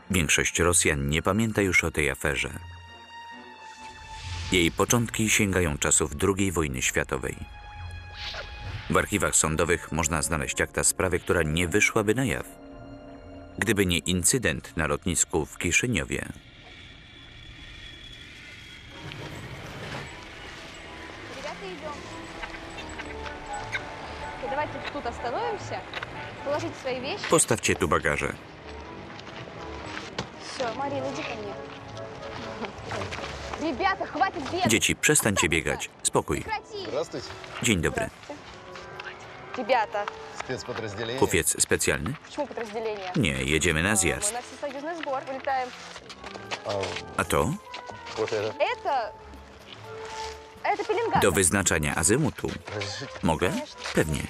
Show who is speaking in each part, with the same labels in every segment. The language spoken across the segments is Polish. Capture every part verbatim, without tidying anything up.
Speaker 1: Większość Rosjan nie pamięta już o tej aferze. Jej początki sięgają czasów drugiej wojny światowej. W archiwach sądowych można znaleźć akta sprawy, która nie wyszłaby na jaw, gdyby nie incydent na lotnisku w Kiszyniowie. Postawcie tu bagaże. Dzieci, przestańcie biegać. Spokój. Dzień dobry. Kupiec specjalny? Nie, jedziemy na zjazd. A to? Do wyznaczania azymutu. Mogę? Pewnie.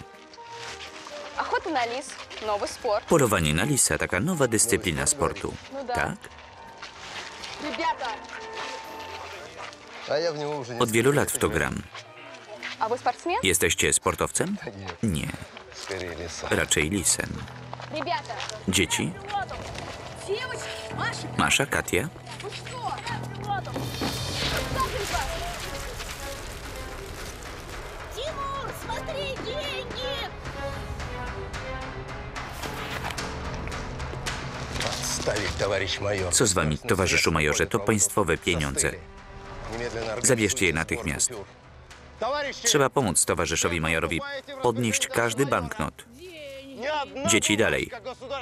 Speaker 1: Polowanie na lisa, taka nowa dyscyplina sportu. Tak? Od wielu lat w to gram. Jesteście sportowcem? Nie. Raczej lisem. Dzieci? Masza, Katia? Co z wami, towarzyszu majorze? To państwowe pieniądze. Zabierzcie je natychmiast. Trzeba pomóc towarzyszowi majorowi podnieść każdy banknot. Dzieci, dalej.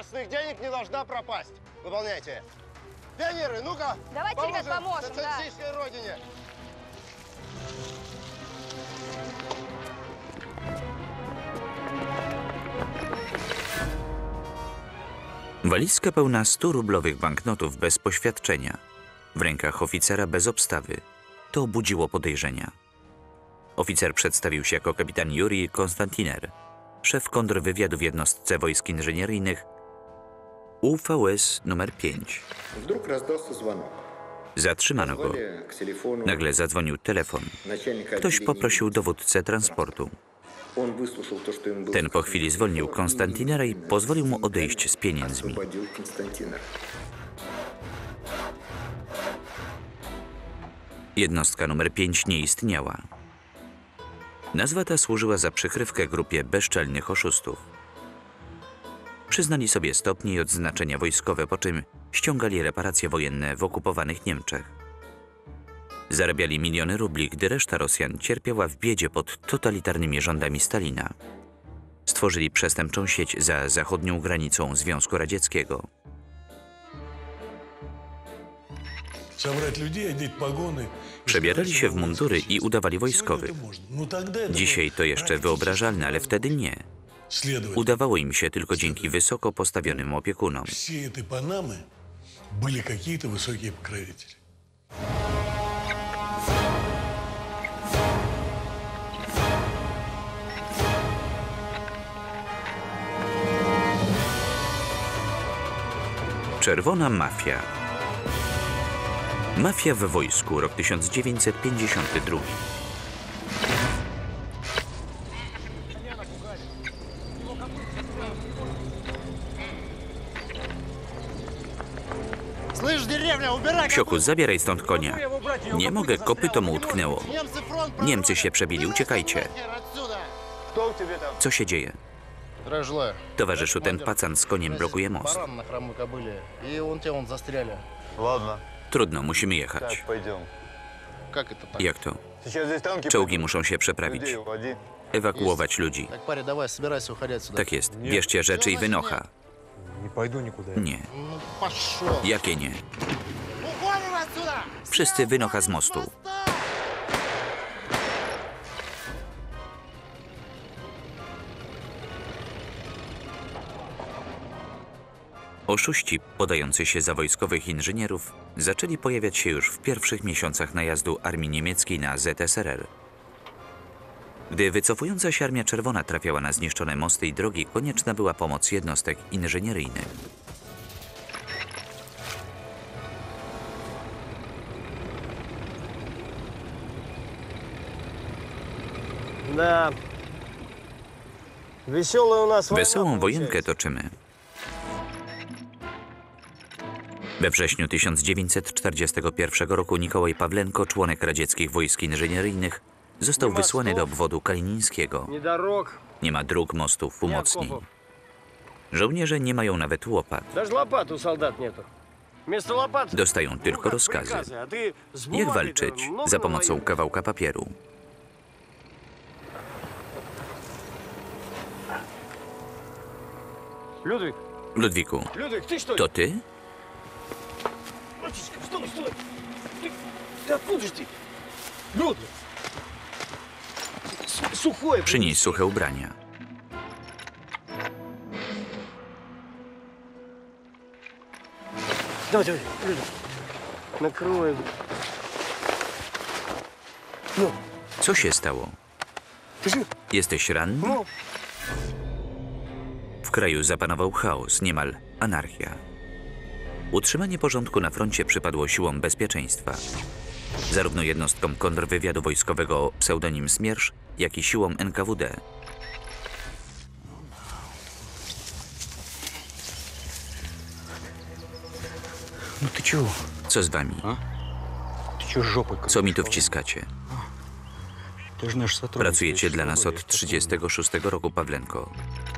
Speaker 1: Walizka pełna stu rublowych banknotów bez poświadczenia. W rękach oficera bez obstawy. To budziło podejrzenia. Oficer przedstawił się jako kapitan Jurij Konstantiner, szef kontrwywiadu w jednostce wojsk inżynieryjnych U V S numer pięć. Zatrzymano go. Nagle zadzwonił telefon. Ktoś poprosił dowódcę transportu. Ten po chwili zwolnił Konstantinera i pozwolił mu odejść z pieniędzmi. Jednostka numer pięć nie istniała. Nazwa ta służyła za przykrywkę grupie bezczelnych oszustów. Przyznali sobie stopnie i odznaczenia wojskowe, po czym ściągali reparacje wojenne w okupowanych Niemczech. Zarabiali miliony rubli, gdy reszta Rosjan cierpiała w biedzie pod totalitarnymi rządami Stalina. Stworzyli przestępczą sieć za zachodnią granicą Związku Radzieckiego. Przebierali się w mundury i udawali wojskowych. Dzisiaj to jeszcze wyobrażalne, ale wtedy nie. Udawało im się tylko dzięki wysoko postawionym opiekunom. Czerwona mafia. Mafia w wojsku, rok tysiąc dziewięćset pięćdziesiąty drugi. Psioku, zabieraj stąd konia. Nie mogę, kopyto mu utknęło. Niemcy się przebili, uciekajcie. Co się dzieje? Towarzyszu, ten pacan z koniem blokuje most. Trudno, musimy jechać. Jak to? Czołgi muszą się przeprawić. Ewakuować ludzi. Tak jest. Bierzcie rzeczy i wynocha. Nie. Jakie nie? Wszyscy wynocha z mostu. Oszuści podający się za wojskowych inżynierów zaczęli pojawiać się już w pierwszych miesiącach najazdu armii niemieckiej na Z S R R. Gdy wycofująca się Armia Czerwona trafiała na zniszczone mosty i drogi, konieczna była pomoc jednostek inżynieryjnych.
Speaker 2: Wesołą
Speaker 1: Wesołą wojenkę toczymy. We wrześniu tysiąc dziewięćset czterdziestego pierwszego roku Nikołaj Pawlenko, członek radzieckich wojsk inżynieryjnych, został wysłany do obwodu kalininskiego. Nie ma dróg, mostów, umocnień. Żołnierze nie mają nawet łopat. Dostają tylko rozkazy. Jak walczyć? Za pomocą kawałka papieru. Ludwiku, to ty? Przynieś suche ubrania.
Speaker 2: Давай, давай, Люда. Накроем. No.
Speaker 1: Co się stało? Jesteś ranny?
Speaker 2: No.
Speaker 1: W kraju zapanował chaos, niemal anarchia. Utrzymanie porządku na froncie przypadło siłom bezpieczeństwa. Zarówno jednostkom kontrwywiadu wojskowego o pseudonim Smiersz, jak i siłom N K W D.
Speaker 3: No ty czego?
Speaker 1: Co z wami? Co mi tu wciskacie? Pracujecie dla nas od trzydziestego szóstego roku, Pawlenko.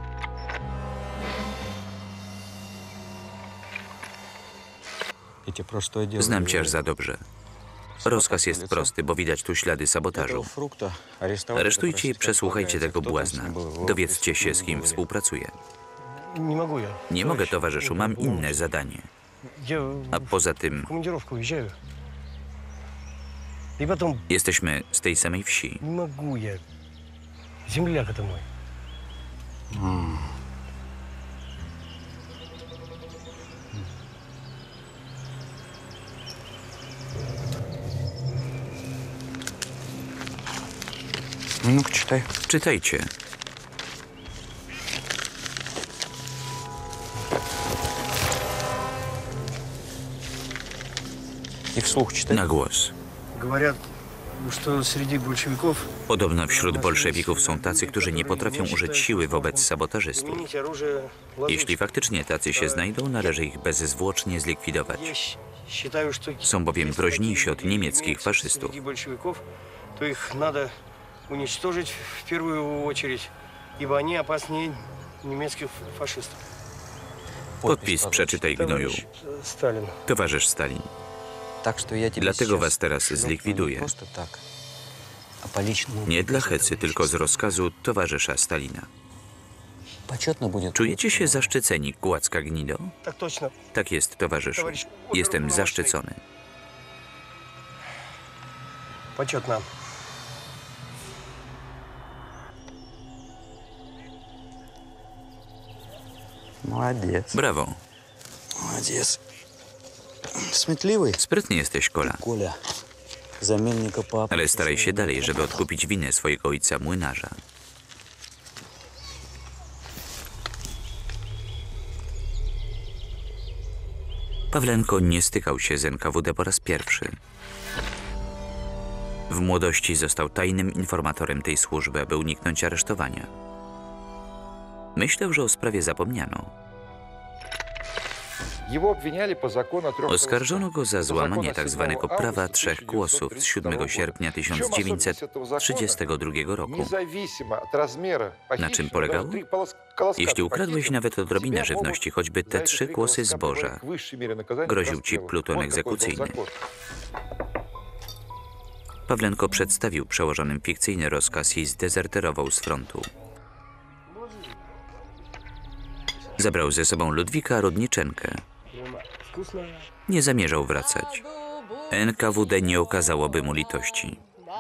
Speaker 1: Znam cię aż za dobrze. Rozkaz jest prosty, bo widać tu ślady sabotażu. Aresztujcie i przesłuchajcie tego błazna. Dowiedzcie się, z kim współpracuje. Nie mogę, towarzyszu, mam inne zadanie. A poza tym... Jesteśmy z tej samej wsi.
Speaker 3: No, czytaj.
Speaker 1: Czytajcie.
Speaker 3: I wsłuch czytaj.
Speaker 1: Na głos. Podobno wśród bolszewików są tacy, którzy nie potrafią użyć siły wobec sabotażystów. Jeśli faktycznie tacy się znajdą, należy ich bezzwłocznie zlikwidować. Są bowiem groźniejsi od niemieckich faszystów.
Speaker 2: To ich nada уничтожить в первую очередь, ибо они опаснее немецких фашистов.
Speaker 1: Podpis przeczytaj, gnoju.
Speaker 2: Stalin.
Speaker 1: Towarzysz Stalin. Dlatego was teraz zlikwiduję. Nie dla hecy, tylko z rozkazu towarzysza Stalina. Czujecie się zaszczyceni, kłacka gnido?
Speaker 2: Tak точно.
Speaker 1: Tak jest, towarzyszu. Jestem zaszczycony.
Speaker 2: Почетно.
Speaker 3: Молодец.
Speaker 1: Brawo.
Speaker 3: Молодец. Smitliwy.
Speaker 1: Sprytny jesteś, Kola.
Speaker 3: Коля. Zamiennika papa.
Speaker 1: Ale staraj się dalej, żeby odkupić winę swojego ojca młynarza. Pawlenko nie stykał się z N K W D po raz pierwszy. W młodości został tajnym informatorem tej służby, aby uniknąć aresztowania. Myślał, że o sprawie zapomniano. Oskarżono go za złamanie tzw. prawa trzech głosów z siódmego sierpnia tysiąc dziewięćset trzydziestego drugiego roku. Na czym polegało? Jeśli ukradłeś nawet odrobinę żywności, choćby te trzy kłosy zboża, groził ci pluton egzekucyjny. Pawlenko przedstawił przełożonym fikcyjny rozkaz i zdezerterował z frontu. Zabrał ze sobą Ludwika Rudniczenkę. Nie zamierzał wracać. N K W D nie okazałoby mu litości.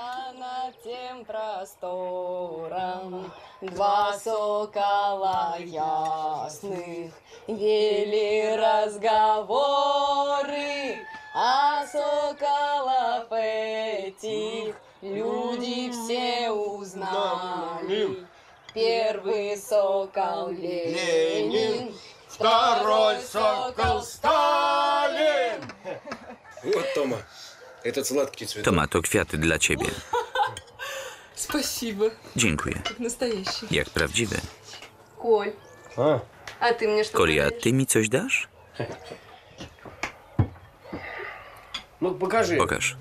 Speaker 4: Два сокола ясных вели разговоры, а соколов этих люди все узнали. Первый сокол Ленин, второй сокол Сталин.
Speaker 2: Вот, Тома, этот сладкий цветок.
Speaker 1: Toma, to kwiat dla ciebie.
Speaker 5: Спасибо.
Speaker 1: Dziękuję.
Speaker 5: Как настоящий.
Speaker 1: Jak prawdziwy.
Speaker 5: Коль,
Speaker 2: А,
Speaker 5: а ты мне что
Speaker 1: Kolia,
Speaker 5: подаришь?
Speaker 1: ty mi coś dasz?
Speaker 2: Ну, покажи.
Speaker 1: Pokaż.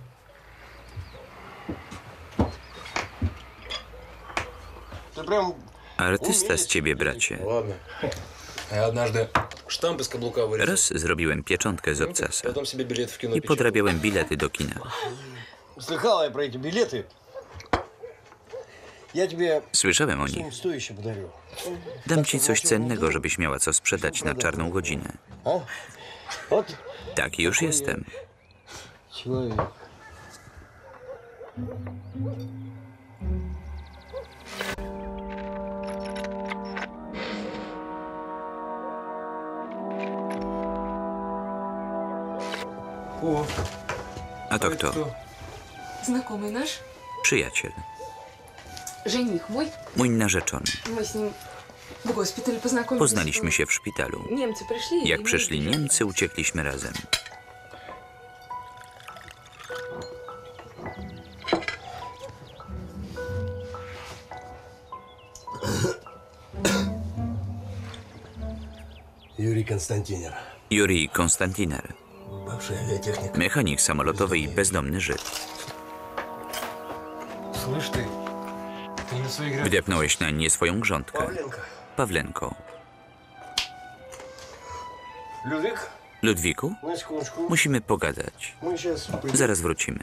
Speaker 2: Ты прям...
Speaker 1: Artysta z ciebie, bracie.
Speaker 5: Ладно. Я однажды штамп из каблука вырезал.
Speaker 1: Raz zrobiłem pieczątkę z obcasa
Speaker 5: Потом себе билет в кино
Speaker 1: i
Speaker 5: печатал.
Speaker 1: podrabiałem bilety do kina.
Speaker 2: Слыхала я про эти билеты. Я тебе
Speaker 1: Słyszałem o nich.
Speaker 2: что-нибудь стоящее подарю.
Speaker 1: Dam ci coś cennego, żebyś miała co sprzedać na czarną godzinę.
Speaker 2: А? Вот
Speaker 1: Taki już jestem.
Speaker 2: человек.
Speaker 5: О,
Speaker 1: A to kto?
Speaker 5: кто?
Speaker 4: Знакомый наш,
Speaker 1: Przyjaciel.
Speaker 4: жених мой.
Speaker 1: Mój narzeczony.
Speaker 4: Мы с ним в госпитале познакомились.
Speaker 1: Poznaliśmy się w szpitalu.
Speaker 4: Немцы пришли. и
Speaker 1: Jak
Speaker 4: мы
Speaker 1: przyszli
Speaker 4: убежали.
Speaker 1: Niemcy, uciekliśmy razem.
Speaker 6: Юрий Константинов,
Speaker 1: Jurij Konstantiner.
Speaker 6: бывший авиатехник.
Speaker 1: Mechanik samolotowy i bezdomny Żyd.
Speaker 2: Слышь ты,
Speaker 5: Ты не на своей игре.
Speaker 1: Wdepnąłeś na nie swoją grządkę.
Speaker 2: Павленко,
Speaker 1: Pawlenko.
Speaker 2: Людвиг,
Speaker 1: Ludwiku,
Speaker 2: на секундочку.
Speaker 1: musimy pogadać.
Speaker 2: Мы сейчас...
Speaker 1: Zaraz wrócimy.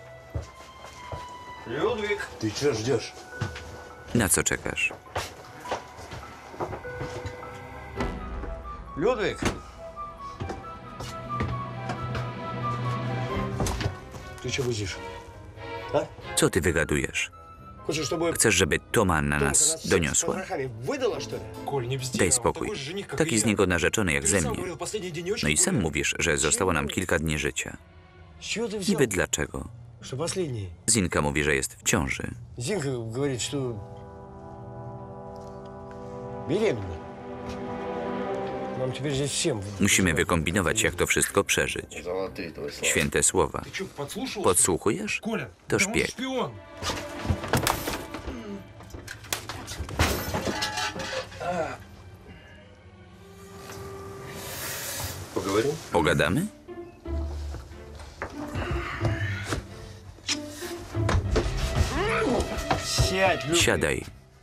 Speaker 2: Людвиг.
Speaker 6: Ты чего ждешь?
Speaker 1: Na co czekasz?
Speaker 2: Людвиг. Ты что бузишь? А?
Speaker 1: Co ty wygadujesz?
Speaker 2: Хочешь, чтобы...
Speaker 1: Chcesz, żeby Toma na
Speaker 2: Томка
Speaker 1: nas
Speaker 2: с
Speaker 1: doniosła?
Speaker 2: потрохами выдала, что ли?
Speaker 5: Коль, не бзди,
Speaker 1: Daj
Speaker 5: а он
Speaker 1: spokój.
Speaker 5: такой же жених, как и
Speaker 1: Taki
Speaker 5: я.
Speaker 1: z niego narzeczony jak
Speaker 5: Ты
Speaker 1: ze
Speaker 5: же сам
Speaker 1: mnie.
Speaker 5: говорил, последние денечки
Speaker 1: No i sam
Speaker 5: были.
Speaker 1: mówisz, że zostało nam kilka dni życia.
Speaker 2: С чего ты взял?
Speaker 1: Niby dlaczego?
Speaker 2: Что последний?
Speaker 1: Zinka mówi, że jest w ciąży.
Speaker 2: Зинка говорит, что... Беременна. Нам теперь здесь всем...
Speaker 1: Musimy wykombinować, jak to wszystko przeżyć.
Speaker 6: Золотые твои слова.
Speaker 1: Święte słowa.
Speaker 5: Ты что, подслушал?
Speaker 1: Podsłuchujesz?
Speaker 5: Коля,
Speaker 1: To
Speaker 5: да он
Speaker 1: szpieg.
Speaker 5: шпион.
Speaker 6: Поговорим?
Speaker 1: Pogadamy?
Speaker 2: Сядь, Людвиг.
Speaker 1: Siadaj.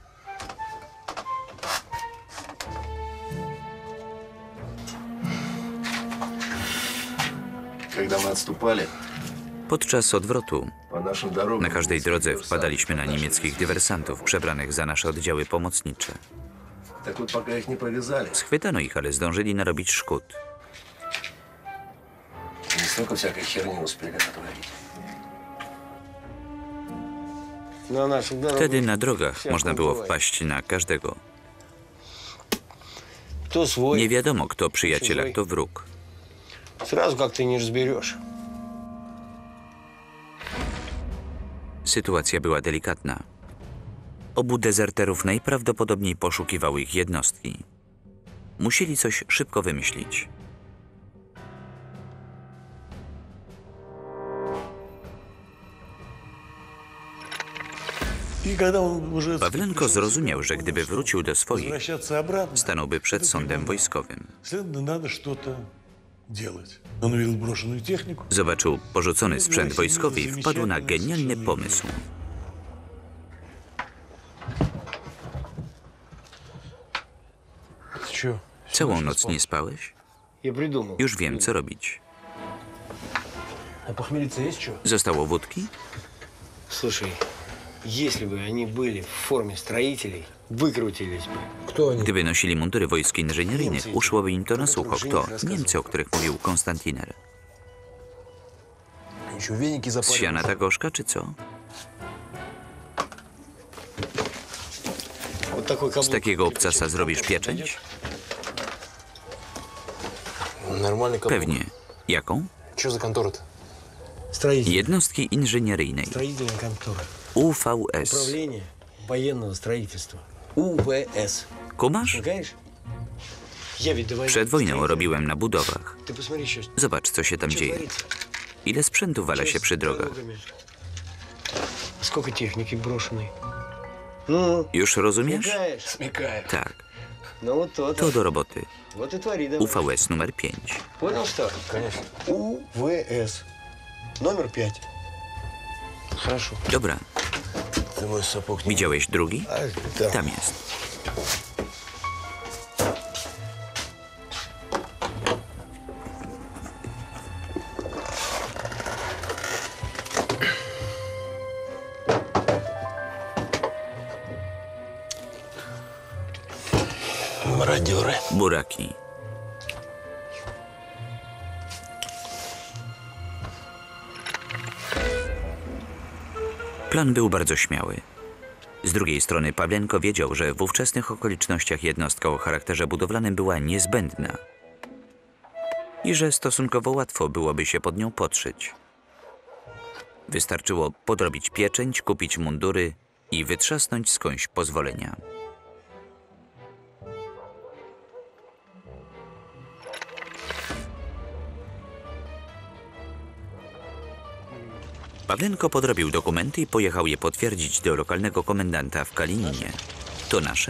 Speaker 6: Когда мы отступали
Speaker 1: Podczas odwrotu
Speaker 6: по нашим дорогам...
Speaker 1: na każdej drodze wpadaliśmy na niemieckich dywersantów przebranych za nasze oddziały pomocnicze.
Speaker 6: Так вот, пока их не повязали,
Speaker 1: Schwytano ich, ale zdążyli narobić szkód.
Speaker 6: не столько всякой херни успели натворить.
Speaker 2: На наших дорогах.
Speaker 1: Wtedy na drogach można było wpaść na każdego.
Speaker 2: Кто свой,
Speaker 1: Nie wiadomo, kto przyjaciel, a kto wróg.
Speaker 2: сразу как ты не разберешь.
Speaker 1: Sytuacja była delikatna. Obu dezerterów najprawdopodobniej poszukiwały ich jednostki. Musieli coś szybko wymyślić.
Speaker 7: И когда он уже
Speaker 1: Pawlenko zrozumiał, że gdyby wrócił do swoich,
Speaker 7: возвращаться обратно,
Speaker 1: stanąłby przed sądem wojskowym.
Speaker 7: следовательно, надо что-то делать. Он увидел брошенную технику.
Speaker 1: Zobaczył porzucony sprzęt wojskowy i wpadł na genialny pomysł.
Speaker 7: Ты чё?
Speaker 1: Całą noc nie spałeś?
Speaker 2: Я придумал.
Speaker 1: Już wiem, co robić.
Speaker 2: А похмелиться есть что?
Speaker 1: Zostało wódki?
Speaker 2: Слушай, если бы они были в форме строителей, выкрутились бы.
Speaker 5: Кто они?
Speaker 1: Gdyby nosili mundury wojsk inżynieryjnych, uszłoby im to na sucho. Kto? Niemcy, o których mówił Konstantiner.
Speaker 5: Еще веники
Speaker 1: Z
Speaker 5: запали.
Speaker 1: siana ta gorzka, czy co?
Speaker 2: Вот такой
Speaker 1: Z
Speaker 2: каблук.
Speaker 1: takiego obcasa zrobisz pieczęć?
Speaker 5: Нормальный каблук.
Speaker 1: Pewnie. Jaką?
Speaker 5: Что за контора-то?
Speaker 2: Строитель.
Speaker 1: Jednostki inżynieryjnej.
Speaker 2: Строительная контора.
Speaker 1: U V S.
Speaker 2: Управление военного строительства. У В С.
Speaker 1: Kumasz?
Speaker 2: Понимаешь? Я ведь до войны
Speaker 1: Przed wojną
Speaker 2: строитель.
Speaker 1: robiłem na budowach.
Speaker 2: Ты посмотри, что,
Speaker 1: Zobacz, co się tam
Speaker 2: что
Speaker 1: dzieje.
Speaker 2: творится.
Speaker 1: Ile sprzętu wala
Speaker 2: Что
Speaker 1: się
Speaker 2: с
Speaker 1: przy drogach.
Speaker 2: дорогами. Сколько техники брошенной. Ну,
Speaker 1: Już rozumiesz?
Speaker 2: смекаешь?
Speaker 5: Смекаю.
Speaker 1: Tak.
Speaker 2: Ну вот то
Speaker 1: To do roboty.
Speaker 2: Вот и твори
Speaker 1: U
Speaker 2: давай.
Speaker 1: V S numer pięć.
Speaker 2: Понял, что?
Speaker 5: Конечно.
Speaker 2: У В С. Номер пять. Хорошо.
Speaker 1: Dobra.
Speaker 2: Ты мой сапог не...
Speaker 1: Widziałeś drugi?
Speaker 2: А, там.
Speaker 1: Tam jest.
Speaker 2: Мародеры.
Speaker 1: Buraki. Plan był bardzo śmiały. Z drugiej strony Pawlenko wiedział, że w ówczesnych okolicznościach jednostka o charakterze budowlanym była niezbędna i że stosunkowo łatwo byłoby się pod nią podszyć. Wystarczyło podrobić pieczęć, kupić mundury i wytrzasnąć skądś pozwolenia. Pawlenko podrobił dokumenty i pojechał je potwierdzić do lokalnego komendanta w Kalininie. To nasze?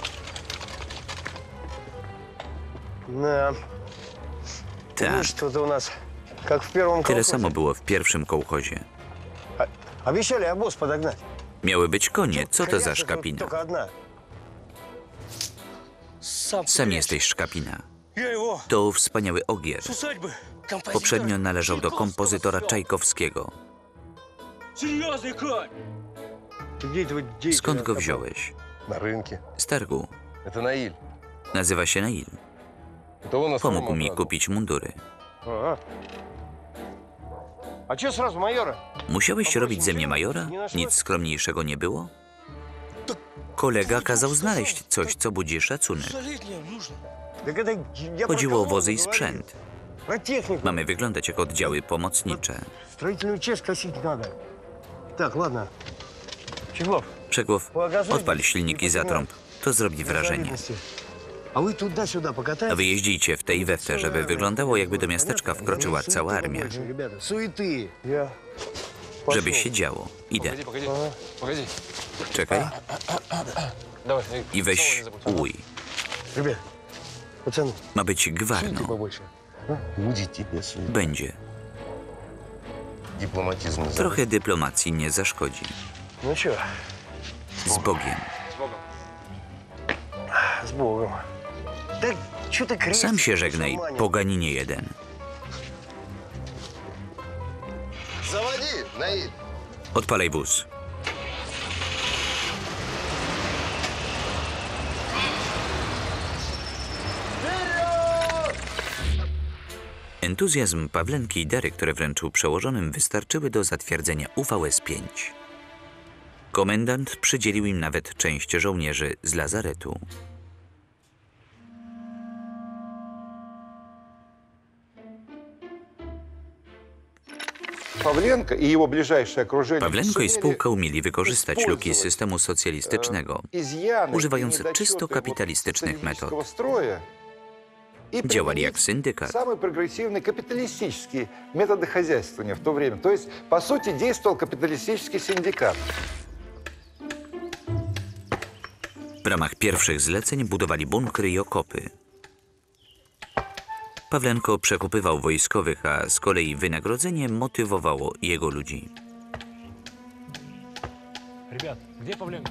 Speaker 2: Да.
Speaker 1: Tak.
Speaker 2: Ну, что-то у нас, как в первом
Speaker 1: Tyle
Speaker 2: колхозе.
Speaker 1: samo było w pierwszym kołchozie.
Speaker 2: А- Обещали обоз подогнать.
Speaker 1: Miały być konie. Co to za
Speaker 2: Коляска
Speaker 1: szkapina?
Speaker 2: Только одна.
Speaker 1: Sam jesteś szkapina.
Speaker 7: Я его
Speaker 1: To wspaniały ogier.
Speaker 7: с усадьбы.
Speaker 1: Poprzednio należał do kompozytora Czajkowskiego.
Speaker 7: Серьезный конь.
Speaker 2: Ты где этого деятеля
Speaker 1: Skąd go
Speaker 2: откопал?
Speaker 1: wziąłeś?
Speaker 6: На рынке.
Speaker 1: Z targu.
Speaker 6: Это Наиль.
Speaker 1: Nazywa się Nail.
Speaker 6: Это он нас
Speaker 1: Pomógł mi kupić mundury.
Speaker 2: Ага. А что сразу майора?
Speaker 1: Musiałeś robić ze mnie majora? Nic skromniejszego nie było? Kolega kazał znaleźć coś, co budzi szacunek.
Speaker 7: Солиднее нужно.
Speaker 2: Так это я про
Speaker 1: Chodziło o
Speaker 2: колонну
Speaker 1: wozy i
Speaker 2: говорил.
Speaker 1: sprzęt.
Speaker 2: Про технику.
Speaker 1: Mamy wyglądać jak oddziały pomocnicze.
Speaker 2: Строительную часть косить надо. Так, ладно. Чеглов,
Speaker 1: Przegłow, odpal silnik i zatrąb. To zrobi wrażenie.
Speaker 2: завидности. А вы туда-сюда
Speaker 1: A
Speaker 2: покатайтесь.
Speaker 1: wy jeździcie w tej i we w te, żeby wyglądało, jakby do miasteczka wkroczyła cała armia.
Speaker 2: Ребята, суеты. Я
Speaker 1: Żeby się działo. Idę.
Speaker 5: Погоди, погоди, погоди.
Speaker 1: Czekaj.
Speaker 5: Давай,
Speaker 1: I weź uj.
Speaker 2: Ребят, пацаны,
Speaker 1: Ma być
Speaker 2: суйте
Speaker 1: gwarno.
Speaker 2: побольше.
Speaker 6: Будет тебе сует.
Speaker 1: Będzie.
Speaker 6: Дипломатизм не
Speaker 1: Trochę dyplomacji nie zaszkodzi.
Speaker 2: Ну что,
Speaker 1: Z Bogiem.
Speaker 2: с Богом. Да что ты крестишься?
Speaker 1: Sam się żegnaj,
Speaker 2: мусульманин?
Speaker 1: poganinie jeden.
Speaker 6: Заводи, Наиль.
Speaker 1: Odpalaj wóz. Entuzjazm Pawlenki i dary, które wręczył przełożonym, wystarczyły do zatwierdzenia U V S pięć. Komendant przydzielił im nawet część żołnierzy z lazaretu.
Speaker 8: Павленко и его ближайшее окружение
Speaker 1: Pawlenko i
Speaker 8: сумели
Speaker 1: spółka umieli wykorzystać luki systemu socjalistycznego,
Speaker 8: изъяны
Speaker 1: używając
Speaker 8: и недочеты
Speaker 1: czysto
Speaker 8: вот
Speaker 1: kapitalistycznych metod.
Speaker 8: социалистического строя и
Speaker 1: Działali jak
Speaker 8: применить
Speaker 1: syndykat.
Speaker 8: самые прогрессивные капиталистические методы хозяйствования в то время. То есть, по сути, действовал капиталистический синдикат.
Speaker 1: W ramach pierwszych zleceń budowali bunkry i okopy. Pawlenko przekupywał wojskowych, a z kolei wynagrodzenie motywowało jego ludzi.
Speaker 5: Ребят, где Павленко?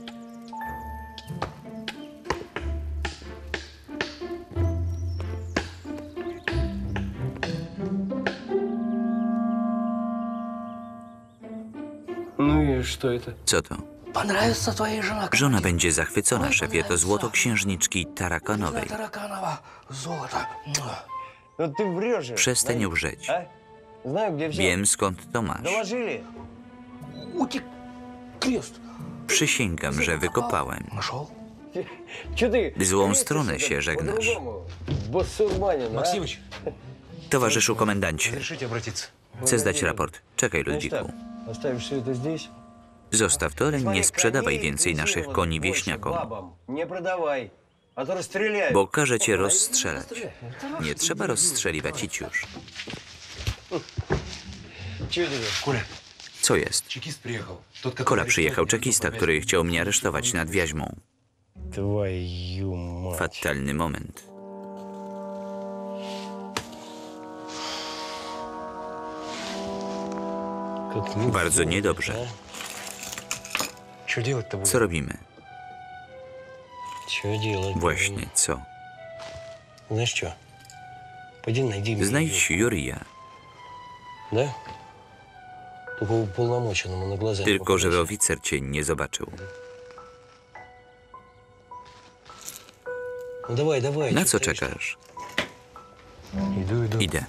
Speaker 2: Ну и что это?
Speaker 1: Co to?
Speaker 9: Понравится твоя жена?
Speaker 1: Żona będzie zachwycona, szefie, to złoto księżniczki Tarakanowej.
Speaker 9: Тараканова золото.
Speaker 2: Ну ты врешь же.
Speaker 1: Przestań
Speaker 2: Наиль.
Speaker 1: łżeć.
Speaker 2: А? Знаю, где взял.
Speaker 1: Wiem, skąd to masz.
Speaker 2: Доложили.
Speaker 9: Утек крест.
Speaker 1: Przysięgam, że wykopałem.
Speaker 9: Нашел?
Speaker 2: Че ты?
Speaker 1: Złą
Speaker 2: крестишься
Speaker 1: stronę
Speaker 2: так
Speaker 1: się żegnasz.
Speaker 2: по-другому? Басурманин, а?
Speaker 5: Максимыч,
Speaker 1: Towarzyszu komendancie,
Speaker 5: разрешите обратиться?
Speaker 1: chcę zdać raport. Czekaj,
Speaker 2: Значит
Speaker 1: ludziku.
Speaker 2: так, оставишь все это здесь.
Speaker 1: Zostaw to, ale nie sprzedawaj więcej naszych koni
Speaker 2: Больше
Speaker 1: wieśniakom,
Speaker 2: бабам. Не продавай, а то расстреляют.
Speaker 1: bo każę cię rozstrzelać. Nie trzeba rozstrzeliwać, idź już.
Speaker 2: Че тебе?
Speaker 5: Коля,
Speaker 1: Co jest?
Speaker 5: чекист приехал. Тот, который
Speaker 1: Kola
Speaker 5: арестовал
Speaker 1: przyjechał
Speaker 5: меня
Speaker 1: czekista,
Speaker 5: по
Speaker 1: który chciał mnie aresztować nad Wjaźmą.
Speaker 2: Твою мать.
Speaker 1: Fatalny moment. Bardzo niedobrze.
Speaker 5: Что делать-то будем?
Speaker 1: Co robimy?
Speaker 5: Что делать?
Speaker 1: Właśnie co?
Speaker 5: Знаешь что? Пойди найди мне
Speaker 1: Znajdź
Speaker 5: её.
Speaker 1: Jurija,
Speaker 5: Да? Только уполномоченному на глаза не
Speaker 1: tylko żeby
Speaker 5: попадайся.
Speaker 1: oficer cię nie zobaczył.
Speaker 5: Ну давай, давай.
Speaker 1: Na
Speaker 5: чё
Speaker 1: co
Speaker 5: стоишь?
Speaker 1: czekasz?
Speaker 5: Иду, иду.
Speaker 1: Idę.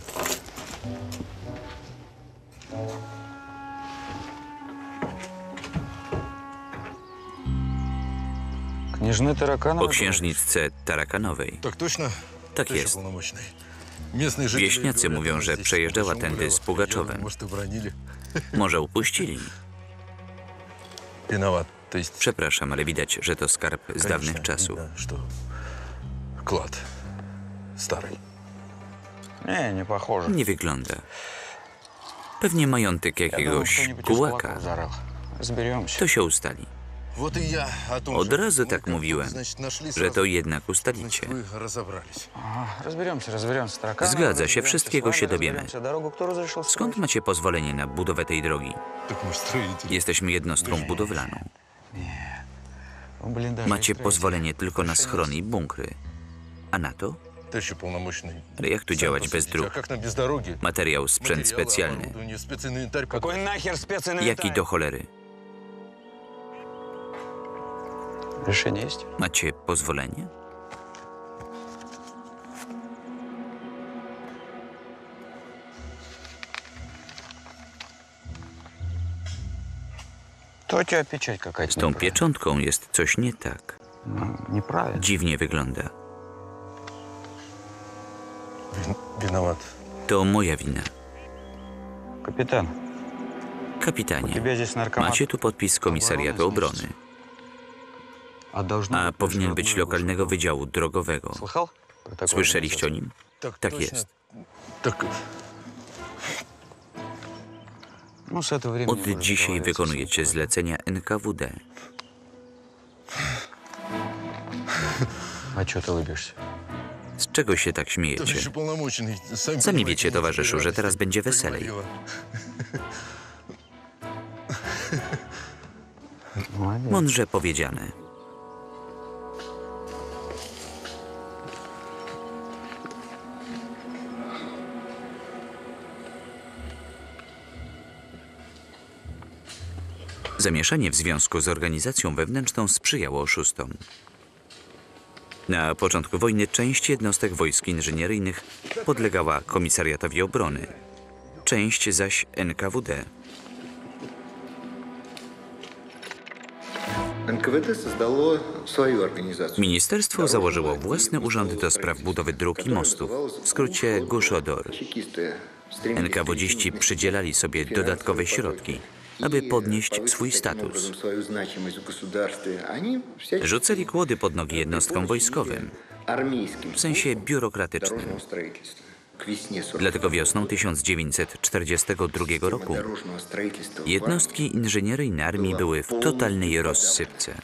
Speaker 3: Княжны Таракановой?
Speaker 1: Po księżniczce Tarakanowej.
Speaker 6: Так точно?
Speaker 1: Tak jest.
Speaker 6: Полномочный. Местные жители
Speaker 1: Wieśniacy
Speaker 6: говорят,
Speaker 1: mówią,
Speaker 6: она
Speaker 1: że
Speaker 6: здесь
Speaker 1: przejeżdżała
Speaker 6: почему
Speaker 1: tędy
Speaker 6: гуляла?
Speaker 1: z Pugaczowem.
Speaker 6: Может, и бронили.
Speaker 1: Może upuścili?
Speaker 6: Виноват. То есть,
Speaker 1: Przepraszam, ale widać, że to skarb z dawnych
Speaker 6: конечно,
Speaker 1: czasów.
Speaker 6: видно, что клад старый.
Speaker 3: Не, не похоже.
Speaker 1: Nie wygląda. Pewnie majątek
Speaker 3: Я думал,
Speaker 1: jakiegoś
Speaker 3: кто-нибудь из
Speaker 1: kułaka.
Speaker 3: кулаков зарыл. Разберемся.
Speaker 1: To się ustali.
Speaker 6: Вот и я о том
Speaker 1: Od
Speaker 6: же.
Speaker 1: razu
Speaker 6: Мы
Speaker 1: tak
Speaker 6: как тут,
Speaker 1: mówiłem,
Speaker 6: значит, нашли
Speaker 1: że
Speaker 6: сразу.
Speaker 1: to jednak
Speaker 6: Значит,
Speaker 1: ustalicie.
Speaker 6: вы разобрались.
Speaker 3: Ага, разберемся, разберемся. Таракановой
Speaker 1: Zgadza się,
Speaker 3: разберемся,
Speaker 1: wszystkiego
Speaker 3: с
Speaker 1: się
Speaker 3: вами
Speaker 1: dowiemy.
Speaker 3: разберемся. Дорогу кто разрешил
Speaker 1: Skąd
Speaker 3: строить?
Speaker 1: macie pozwolenie na budowę tej drogi?
Speaker 6: Так мы ж строители.
Speaker 1: Jesteśmy jednostką budowlaną.
Speaker 3: В блиндаже
Speaker 1: Macie
Speaker 3: строить.
Speaker 1: pozwolenie tylko na schrony i bunkry. A na to?
Speaker 6: Товарищ уполномоченный.
Speaker 1: Ale jak tu
Speaker 6: Сами
Speaker 1: działać bez
Speaker 6: посудите,
Speaker 1: dróg?
Speaker 6: А как нам без дороги?
Speaker 1: Materiał, sprzęt
Speaker 6: Материалы,
Speaker 1: specjalny.
Speaker 6: оборудование, специнвентарь.
Speaker 3: Какой нахер специнвентарь?
Speaker 1: Jaki do cholery?
Speaker 3: Решение есть?
Speaker 1: Macie pozwolenie?
Speaker 3: То у тебя печать какая-то
Speaker 1: Z tą
Speaker 3: неправильная.
Speaker 1: pieczątką jest coś nie tak.
Speaker 3: Ну, неправильно.
Speaker 1: Dziwnie wygląda.
Speaker 6: Вин- Виноват.
Speaker 1: To moja wina.
Speaker 3: Капитан, у
Speaker 1: Kapitanie,
Speaker 3: тебя здесь наркомат.
Speaker 1: macie tu podpis Komisariatu Obrony,
Speaker 3: А должно
Speaker 1: a
Speaker 3: быть
Speaker 1: powinien być
Speaker 3: международного
Speaker 1: lokalnego wydziału drogowego.
Speaker 3: Слыхал? Про такое
Speaker 1: Słyszeliście o nim?
Speaker 6: Так,
Speaker 1: Tak
Speaker 6: точно.
Speaker 1: jest.
Speaker 6: Так,
Speaker 3: Ну, с этого времени
Speaker 1: Od
Speaker 3: уже
Speaker 1: dzisiaj
Speaker 3: разговаривать
Speaker 1: wykonujecie
Speaker 3: с ним.
Speaker 1: zlecenia N K W D.
Speaker 3: А что ты улыбишься?
Speaker 1: Z czego się tak
Speaker 6: товарищ
Speaker 1: śmiejecie?
Speaker 6: уполномоченный, сами
Speaker 1: Sami
Speaker 6: понимаете,
Speaker 1: wiecie,
Speaker 6: не
Speaker 1: towarzyszu, że
Speaker 6: разбирались.
Speaker 1: teraz będzie
Speaker 6: Так
Speaker 1: weselej.
Speaker 6: говорила.
Speaker 3: Молодец.
Speaker 1: Mądrze powiedziane. Zamieszanie w związku z organizacją wewnętrzną sprzyjało oszustom. Na początku wojny część jednostek wojsk inżynieryjnych podlegała Komisariatowi Obrony, część zaś N K W D.
Speaker 10: эн ка вэ дэ создало свою организацию.
Speaker 1: Ministerstwo założyło własny urząd do spraw budowy dróg i mostów, w skrócie Gushodor.
Speaker 10: Чекисты
Speaker 1: N K W dziści przydzielali sobie dodatkowe środki, aby podnieść swój status.
Speaker 10: свою значимость в государстве. Они всячески
Speaker 1: Rzucali kłody pod nogi jednostkom wojskowym,
Speaker 10: армейским
Speaker 1: w sensie
Speaker 10: способом
Speaker 1: biurokratycznym.
Speaker 10: дорожного строительства. К весне сорок
Speaker 1: Dlatego wiosną tysiąc dziewięćset czterdziestego drugiego roku
Speaker 10: дорожного строительства в
Speaker 1: jednostki inżynieryjne armii były w totalnej rozsypce.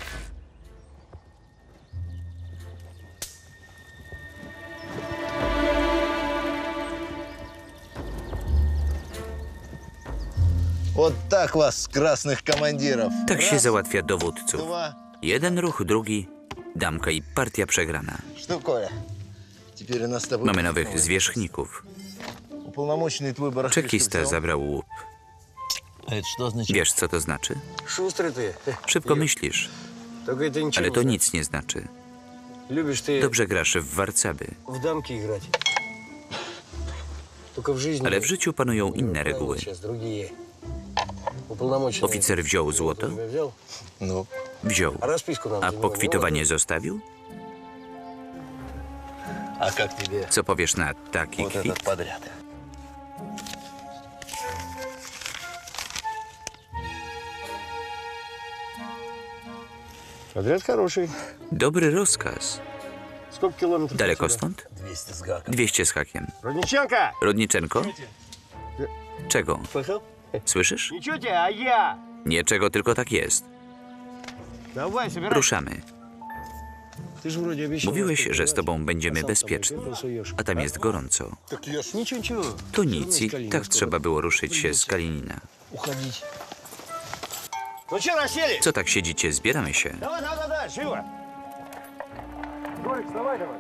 Speaker 6: Вот так вас, красных командиров.
Speaker 1: Tak się załatwia dowódców.
Speaker 6: Два.
Speaker 1: Jeden ruch, drugi, damka i partia przegrana.
Speaker 6: Что, Коля? Теперь у нас с тобой...
Speaker 1: Mamy nowych zwierzchników.
Speaker 6: Уполномоченный твой барахлишко
Speaker 1: Czekista
Speaker 6: взял.
Speaker 1: zabrał łup.
Speaker 6: А это что означает?
Speaker 1: Wiesz, co to znaczy?
Speaker 2: Шустрый ты.
Speaker 1: Szybko myślisz,
Speaker 2: Только это ничего
Speaker 1: ale
Speaker 2: не
Speaker 1: to
Speaker 2: значит.
Speaker 1: nic nie znaczy.
Speaker 2: Любишь ты
Speaker 1: Dobrze grasz w warcaby,
Speaker 2: в дамки играть. Только в жизни
Speaker 1: ale w życiu panują inne reguły.
Speaker 2: сейчас другие. Уполномоченный
Speaker 1: Oficer wziął złoto?
Speaker 2: тебя взял,
Speaker 6: Ну,
Speaker 1: Wziął.
Speaker 2: а расписку нам
Speaker 1: A
Speaker 2: за него
Speaker 1: pokwitowanie zostawił?
Speaker 6: а как тебе
Speaker 1: Co powiesz na taki
Speaker 6: вот
Speaker 1: kwit?
Speaker 6: этот подряд?
Speaker 2: Подряд хороший.
Speaker 1: Dobry rozkaz.
Speaker 2: Сколько километров?
Speaker 1: Daleko
Speaker 2: отсюда?
Speaker 1: stąd?
Speaker 6: двести с гаком.
Speaker 1: Dwieście z hakiem.
Speaker 2: Родниченко!
Speaker 1: Rodniczenko? Czego?
Speaker 2: Слышал?
Speaker 1: Słyszysz?
Speaker 2: Ничего тебе, а я!
Speaker 1: Nie czego, tylko tak jest.
Speaker 2: Давай, собирай.
Speaker 1: Ruszamy.
Speaker 2: Ты же вроде обещал.
Speaker 1: Mówiłeś, że z tobą
Speaker 2: А
Speaker 1: będziemy bezpieczni, a tam jest gorąco.
Speaker 2: Ничего, ничего.
Speaker 1: To nic i tak trzeba było ruszyć się z Kalinina.
Speaker 9: уходить.
Speaker 2: Ну что, насели?
Speaker 1: Co tak siedzicie? Zbieramy się.
Speaker 2: Давай, давай, давай, живо! Жорик, вставай давай!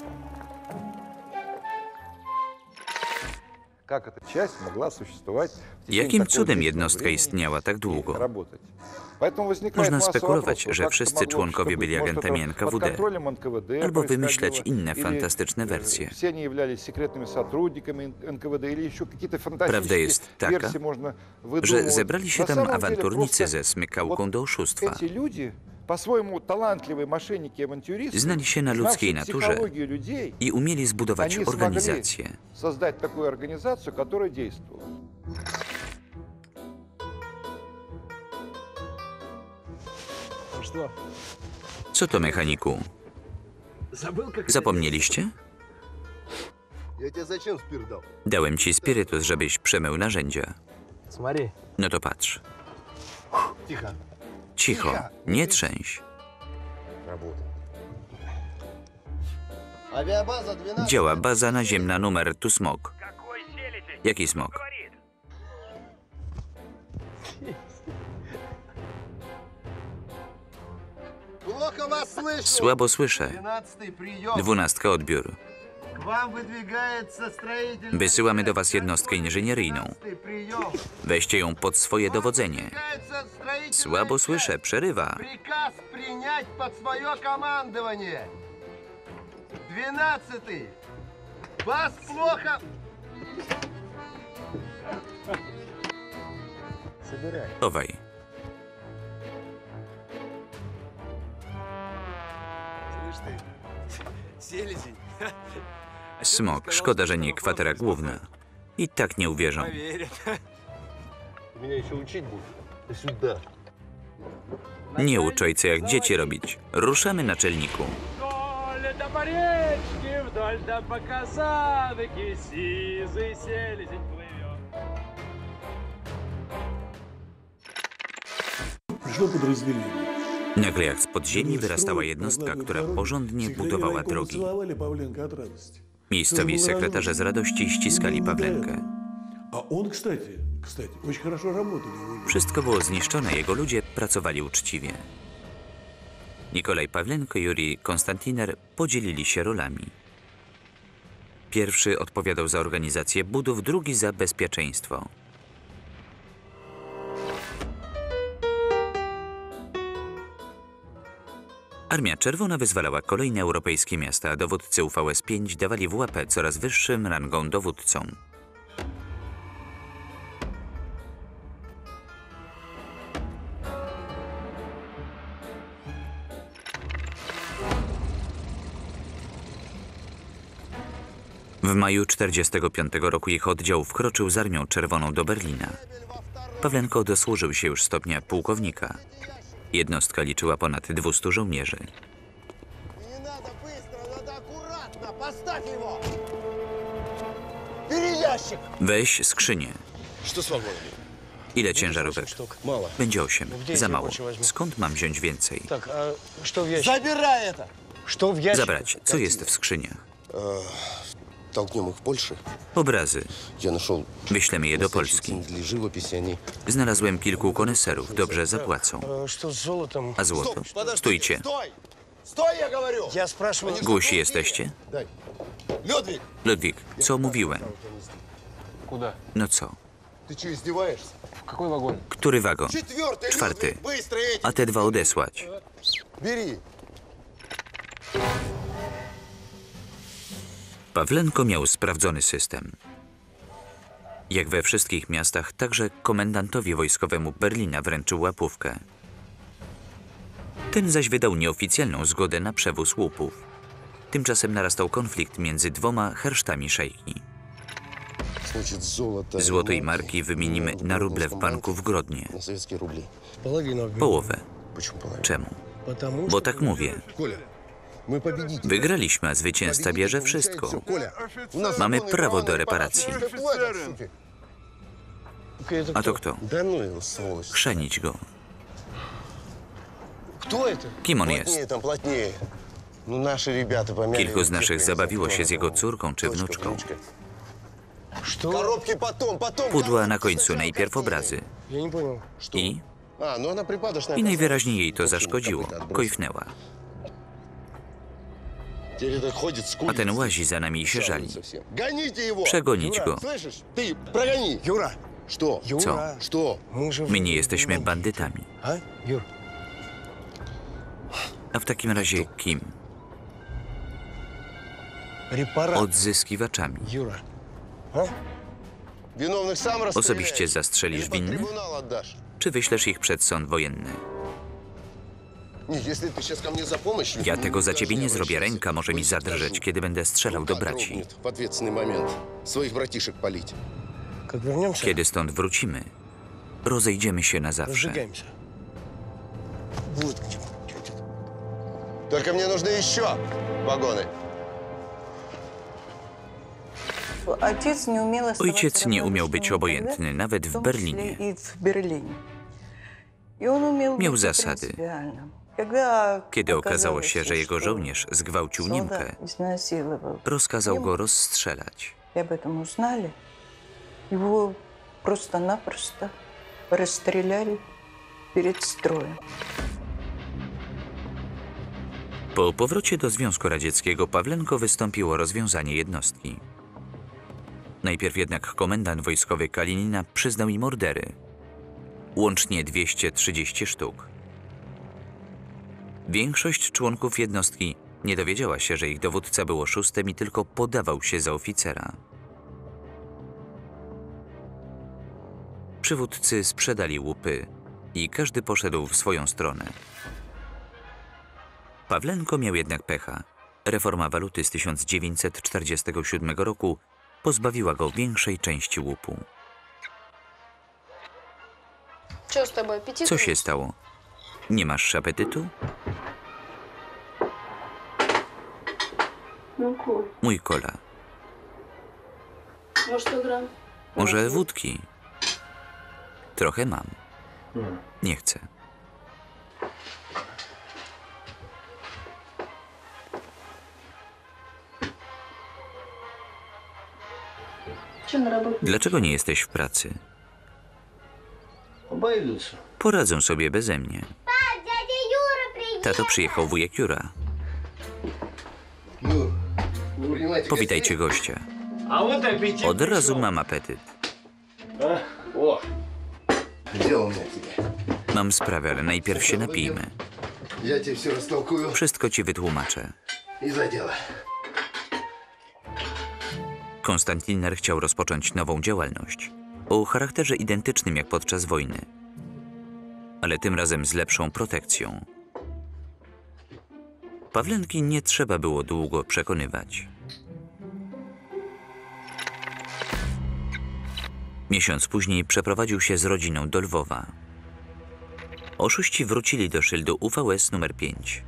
Speaker 8: Как эта часть могла существовать в течение
Speaker 1: Jakim
Speaker 8: такого
Speaker 1: cudem
Speaker 8: длительного
Speaker 1: jednostka
Speaker 8: времени
Speaker 1: istniała tak
Speaker 8: и
Speaker 1: długo?
Speaker 8: работать? Поэтому возникает
Speaker 1: Można
Speaker 8: масса
Speaker 1: spekulować,
Speaker 8: вопросов,
Speaker 1: że
Speaker 8: как это
Speaker 1: wszyscy
Speaker 8: могло
Speaker 1: członkowie
Speaker 8: быть.
Speaker 1: byli
Speaker 8: Может,
Speaker 1: agentami
Speaker 8: это
Speaker 1: N K
Speaker 8: под
Speaker 1: W D,
Speaker 8: контролем Н К В Д
Speaker 1: albo
Speaker 8: происходило,
Speaker 1: wymyślać inne
Speaker 8: или,
Speaker 1: fantastyczne
Speaker 8: э,
Speaker 1: wersje.
Speaker 8: Все они являлись секретными сотрудниками Н К В Д, или еще какие-то
Speaker 1: Prawda
Speaker 8: фантастические
Speaker 1: jest taka,
Speaker 8: версии можно wydobywać.
Speaker 1: że zebrali się
Speaker 8: Na
Speaker 1: tam
Speaker 8: samym деле
Speaker 1: awanturnicy
Speaker 8: просто
Speaker 1: ze smykałką
Speaker 8: вот
Speaker 1: do oszustwa.
Speaker 8: Эти люди, по-своему талантливые мошенники и авантюристы,
Speaker 1: Znali się na ludzkiej
Speaker 8: знавшие
Speaker 1: naturze
Speaker 8: психологию людей,
Speaker 1: i umieli zbudować
Speaker 8: они смогли
Speaker 1: organizację.
Speaker 8: создать такую организацию, которая действовала.
Speaker 1: Co to, mechaniku? Zapomnieliście?
Speaker 6: Я тебе зачем спирт дал?
Speaker 1: Dałem ci spirytus, żebyś przemył narzędzia.
Speaker 9: Смотри.
Speaker 1: No to patrz.
Speaker 6: Тихо.
Speaker 1: Cicho, nie trzęś.
Speaker 6: Работай. Авиабаза двенадцать.
Speaker 1: Działa baza naziemna numer tu smok. Jaki smok?
Speaker 6: Плохо вас слышу.
Speaker 1: Słabo słyszę.
Speaker 6: Двенадцатый прием.
Speaker 1: Dwunastka odbiór.
Speaker 6: К вам выдвигается строительный.
Speaker 1: Wysyłamy do was jednostkę inżynieryjną.
Speaker 6: Двенадцатый прием.
Speaker 1: Weźcie ją pod swoje dowodzenie.
Speaker 6: Выдвигается строительная
Speaker 1: Słabo
Speaker 6: часть.
Speaker 1: słyszę, przerywa.
Speaker 6: Приказ принять под свое командование. Двенадцатый. Вас плохо. Собирай.
Speaker 1: Chowaj. Smok, szkoda, że nie kwatera główna. I tak nie uwierzą.
Speaker 6: Меня еще учить будешь? Ты сюда.
Speaker 1: Nie ucz ojca jak dzieci robić. Ruszamy, naczelniku.
Speaker 11: Вдоль до поречки, вдоль до показанки, сизый селезень плывет.
Speaker 7: Пришло подразделение.
Speaker 1: Nagle jak z podziemi wyrastała jednostka, która porządnie budowała drogi.
Speaker 7: Целовали Павленко от радости.
Speaker 1: Miejscowi sekretarze z radości ściskali Pawlenkę.
Speaker 7: А он, кстати, кстати, очень хорошо работали.
Speaker 1: Wszystko było zniszczone, jego ludzie pracowali uczciwie. Nikolaj Pawlenko i Jurij Konstantiner podzielili się rolami. Pierwszy odpowiadał za organizację budów, drugi za bezpieczeństwo. Armia Czerwona wyzwalała kolejne europejskie miasta, a dowódcy U V S pięć dawali w łapę coraz wyższym rangą dowódcom. W maju czterdziestego piątego roku ich oddział wkroczył z Armią Czerwoną do Berlina. Pawlenko dosłużył się już stopnia pułkownika. Jednostka liczyła ponad dwustu żołnierzy.
Speaker 6: Не надо быстро, надо аккуратно. Поставь его. Бери ящик.
Speaker 1: Weź skrzynię.
Speaker 5: Что свободно?
Speaker 1: Ile ciężarówek?
Speaker 5: Мало.
Speaker 1: Będzie osiem. Za mało. Skąd mam wziąć więcej?
Speaker 9: Так, а что в ящике?
Speaker 6: Забирай это.
Speaker 9: Что в ящике?
Speaker 1: Zabrać. Co jest w skrzyniach?
Speaker 12: Толкнем их в Польше.
Speaker 1: Obrazy.
Speaker 12: Я нашел
Speaker 1: Wyślemy je do Polski.
Speaker 12: для живописи. Они...
Speaker 1: Znalazłem kilku koneserów. Dobrze zapłacą.
Speaker 9: А что с złotem?
Speaker 1: A złoto? Stójcie.
Speaker 6: Стой. Стой, я говорю.
Speaker 9: Я спрашиваю...
Speaker 1: Głusi jesteście?
Speaker 12: Дай.
Speaker 6: Людвиг,
Speaker 1: Ludwik, co mówiłem?
Speaker 9: Куда?
Speaker 1: No co?
Speaker 6: ты что, издеваешься?
Speaker 9: В какой вагон?
Speaker 1: Który wagon?
Speaker 6: Четвертый,
Speaker 1: Czwarty.
Speaker 6: Людвиг, быстро эти.
Speaker 1: A te dwa odesłać.
Speaker 6: Бери.
Speaker 1: Pawlenko miał sprawdzony system. Jak we wszystkich miastach, także komendantowi wojskowemu Berlina wręczył łapówkę. Ten zaś wydał nieoficjalną zgodę na przewóz łupów. Tymczasem narastał konflikt między dwoma hersztami szejki.
Speaker 12: Значит, золото...
Speaker 1: Złoto i marki wymienimy na ruble w banku w Grodnie.
Speaker 12: На советские рубли.
Speaker 9: Половину обменял.
Speaker 1: Połowę.
Speaker 12: Почему половина?
Speaker 1: Czemu?
Speaker 9: Потому
Speaker 1: Bo tak mówię.
Speaker 12: Коля, мы победители.
Speaker 1: Wygraliśmy, a zwycięzca bierze wszystko.
Speaker 12: Коля, у нас
Speaker 1: Mamy
Speaker 12: законные
Speaker 1: prawo
Speaker 12: права
Speaker 1: do
Speaker 12: на
Speaker 1: reparacji.
Speaker 12: репарации. Ты платишь, суки.
Speaker 9: Это
Speaker 1: A
Speaker 9: кто?
Speaker 1: to kto?
Speaker 12: Да ну его, сволочь.
Speaker 1: Chrzanić go.
Speaker 9: Кто это?
Speaker 1: Kim on jest?
Speaker 12: Плотнее там, плотнее. Ну, наши ребята помяли.
Speaker 1: Kilku z naszych
Speaker 12: всех
Speaker 1: zabawiło się z jego
Speaker 12: меня.
Speaker 1: córką czy
Speaker 12: Дочка,
Speaker 1: wnuczką.
Speaker 12: внучка. Коробки потом, потом.
Speaker 1: Pudła na końcu, najpierw obrazy.
Speaker 9: Я не понял.
Speaker 1: I,
Speaker 12: А, ну она припадочная.
Speaker 1: i najwyraźniej jej to zaszkodziło. Kojfnęła.
Speaker 12: Теперь это ходит с
Speaker 1: A ten
Speaker 12: курицей.
Speaker 1: łazi za nami i się żali.
Speaker 12: Совсем. Гоните его!
Speaker 1: Przegonić go.
Speaker 12: Слышишь? Ты прогони!
Speaker 9: Юра!
Speaker 12: Что?
Speaker 9: Юра!
Speaker 12: Что?
Speaker 9: Мы же...
Speaker 1: My nie jesteśmy bandytami.
Speaker 9: А, Юр?
Speaker 1: A w takim razie kim?
Speaker 9: Репарат.
Speaker 1: Odzyskiwaczami.
Speaker 9: Юра. А?
Speaker 12: Виновных сам расстреляешь?
Speaker 1: Osobiście zastrzelisz
Speaker 12: Или под
Speaker 1: winnych?
Speaker 12: трибунал отдашь?
Speaker 1: Czy wyślesz ich przed sąd wojenny?
Speaker 12: Не, если ты сейчас ко мне за помощью...
Speaker 1: Ja
Speaker 12: мы
Speaker 1: tego za
Speaker 12: должны
Speaker 1: ciebie nie zrobię.
Speaker 12: обращаться.
Speaker 1: Ręka może mi zadrżeć, kiedy będę strzelał do braci.
Speaker 12: Дрогнет в ответственный момент. Своих братишек полить.
Speaker 9: Как вернемся,
Speaker 1: Kiedy stąd wrócimy, rozejdziemy się na zawsze.
Speaker 9: разжигаемся. Вот где.
Speaker 12: Только мне нужны еще вагоны.
Speaker 1: Ojciec nie umiał być obojętny, nawet w Berlinie. Miał zasady. Kiedy okazało się, że jego żołnierz zgwałcił Niemkę, rozkazał go rozstrzelać. Po powrocie do Związku Radzieckiego Pawlenko wystąpił o rozwiązanie jednostki. Najpierw jednak komendant wojskowy Kalinina przyznał im ordery. Łącznie dwieście trzydzieści sztuk. Większość członków jednostki nie dowiedziała się, że ich dowódca był oszustem i tylko podawał się za oficera. Przywódcy sprzedali łupy i każdy poszedł w swoją stronę. Pawlenko miał jednak pecha. Reforma waluty z tysiąc dziewięćset czterdziestego siódmego roku pozbawiła go większej części łupu. Co się stało? Nie masz apetytu? Mój kola. Może wódki? Trochę mam. Nie chcę. Dlaczego nie jesteś w pracy?
Speaker 9: Обойдутся.
Speaker 1: Poradzą sobie beze mnie. Tato, przyjechał wujek Jura.
Speaker 12: Юр, вы принимаете
Speaker 1: Powitajcie gościa.
Speaker 2: А вот аппетит.
Speaker 1: Od razu mam apetyt.
Speaker 2: А? О,
Speaker 12: Дело у меня к тебе.
Speaker 1: Mam sprawę, ale najpierw się napijmy.
Speaker 12: Я тебе все растолкую
Speaker 1: Wszystko ci wytłumaczę.
Speaker 12: и за дело.
Speaker 1: Konstantiner chciał rozpocząć nową działalność o charakterze identycznym jak podczas wojny, ale tym razem z lepszą protekcją. Pawlenki nie trzeba było długo przekonywać. Miesiąc później przeprowadził się z rodziną do Lwowa. Oszuści wrócili do szyldu U V S numer pięć.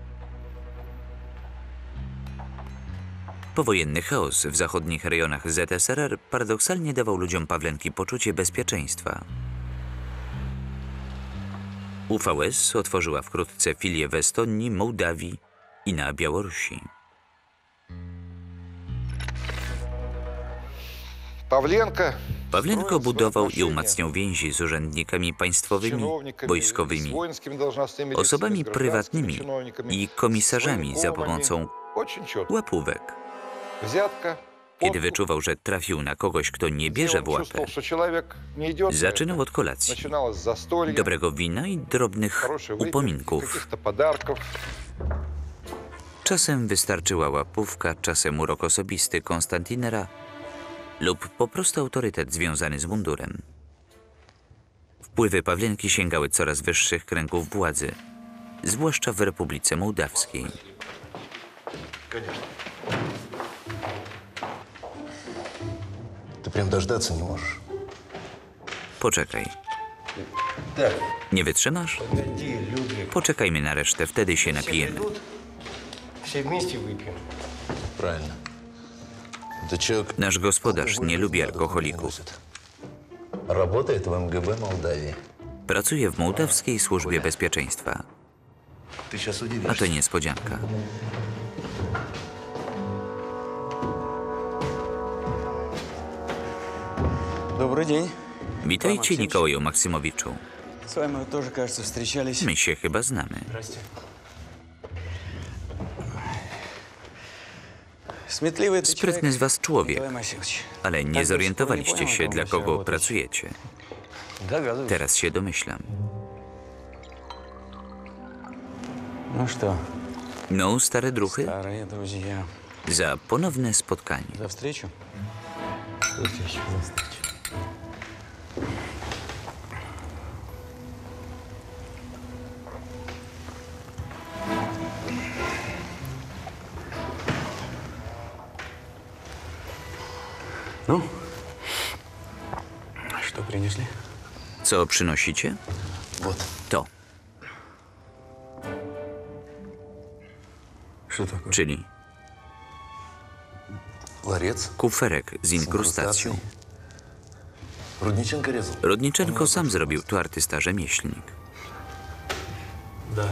Speaker 1: Powojenny chaos w zachodnich rejonach Z S R R paradoksalnie dawał ludziom Pawlenki poczucie bezpieczeństwa. U V S otworzyła wkrótce filię w Estonii, Mołdawii i na Białorusi.
Speaker 8: Pawlenko
Speaker 1: Pawlenko budował i umacniał więzi z urzędnikami państwowymi, wojskowymi, osobami prywatnymi i komisarzami za pomocą łapówek. Kiedy wyczuwał, że trafił na kogoś, kto nie bierze w łapę, zaczynał od kolacji, dobrego wina i drobnych upominków. Czasem wystarczyła łapówka, czasem urok osobisty Konstantinera lub po prostu autorytet związany z mundurem. Wpływy Pawlenki sięgały coraz wyższych kręgów władzy, zwłaszcza w Republice Mołdawskiej.
Speaker 12: Ты прям дождаться не можешь.
Speaker 1: Poczekaj. Nie wytrzymasz? Poczekajmy na resztę, wtedy się napijemy.
Speaker 2: все вместе выпьем.
Speaker 12: Правильно. Это человек
Speaker 1: Nasz gospodarz nie lubi alkoholików.
Speaker 12: работает в эм гэ бэ Молдавии.
Speaker 1: Pracuje w Mołdawskiej Służbie Bezpieczeństwa.
Speaker 12: Ты сейчас
Speaker 1: A
Speaker 12: удивишься.
Speaker 1: to niespodzianka.
Speaker 3: Добрый день.
Speaker 1: Witajcie, Nikołaju Maksymowiczu.
Speaker 3: С вами мы тоже, кажется, встречались.
Speaker 1: My się chyba znamy.
Speaker 3: Здрасте. Сметливый ты
Speaker 1: Sprytny z was człowiek,
Speaker 3: Николай Масимович.
Speaker 1: ale nie zorientowaliście się, dla kogo pracujecie. Teraz się domyślam.
Speaker 3: Ну что,
Speaker 1: No, stare druchy,
Speaker 3: старые друзья,
Speaker 1: za ponowne spotkanie.
Speaker 3: за встречу? Ну, что принесли?
Speaker 1: Co przynosicie?
Speaker 3: Вот.
Speaker 1: To,
Speaker 3: Что такое?
Speaker 1: czyli
Speaker 3: Ларец.
Speaker 1: kuferek z inkrustacją.
Speaker 3: Рудниченко резал.
Speaker 1: Rodniczenko sam zrobił, to artysta rzemieślnik.
Speaker 3: Да.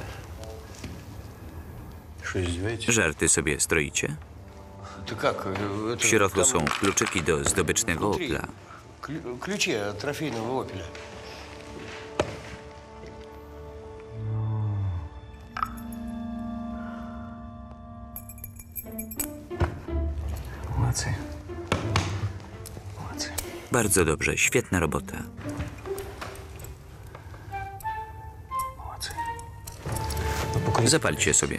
Speaker 3: Что, издеваетесь?
Speaker 1: Żarty sobie stroicie?
Speaker 2: Ты как?
Speaker 1: W środku są kluczyki do zdobycznego
Speaker 2: Внутри.
Speaker 1: Opla.
Speaker 2: Клю- ключи от трофейного «Опеля».
Speaker 3: Молодцы. Молодцы.
Speaker 1: Bardzo dobrze, świetna robota.
Speaker 3: Молодцы. Ну, покурите.
Speaker 1: Zapalcie sobie.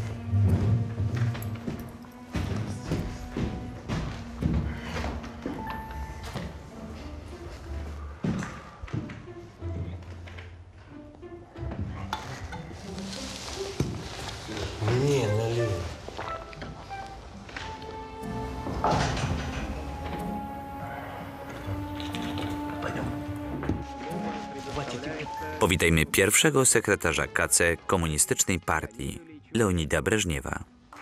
Speaker 2: Не, налей.
Speaker 1: Powitajmy pierwszego sekretarza K C Komunistycznej Partii, Leonida Breżniewa.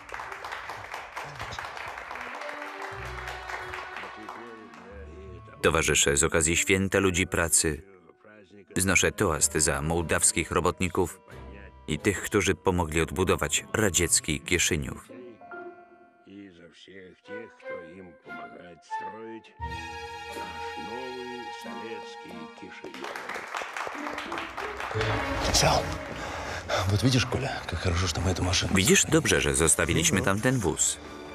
Speaker 1: Towarzysze, z okazji Święta Ludzi Pracy wznoszę toast za mołdawskich robotników i tych, którzy pomogli odbudować radziecki Kieszyniów.
Speaker 13: И за всех тех, кто им помогает строить наш новый советский Кишинев.
Speaker 9: Сал, вот видишь, Коля, как хорошо, что мы эту машину...
Speaker 1: Widzisz, dobrze, że zostawiliśmy tam ten wóz.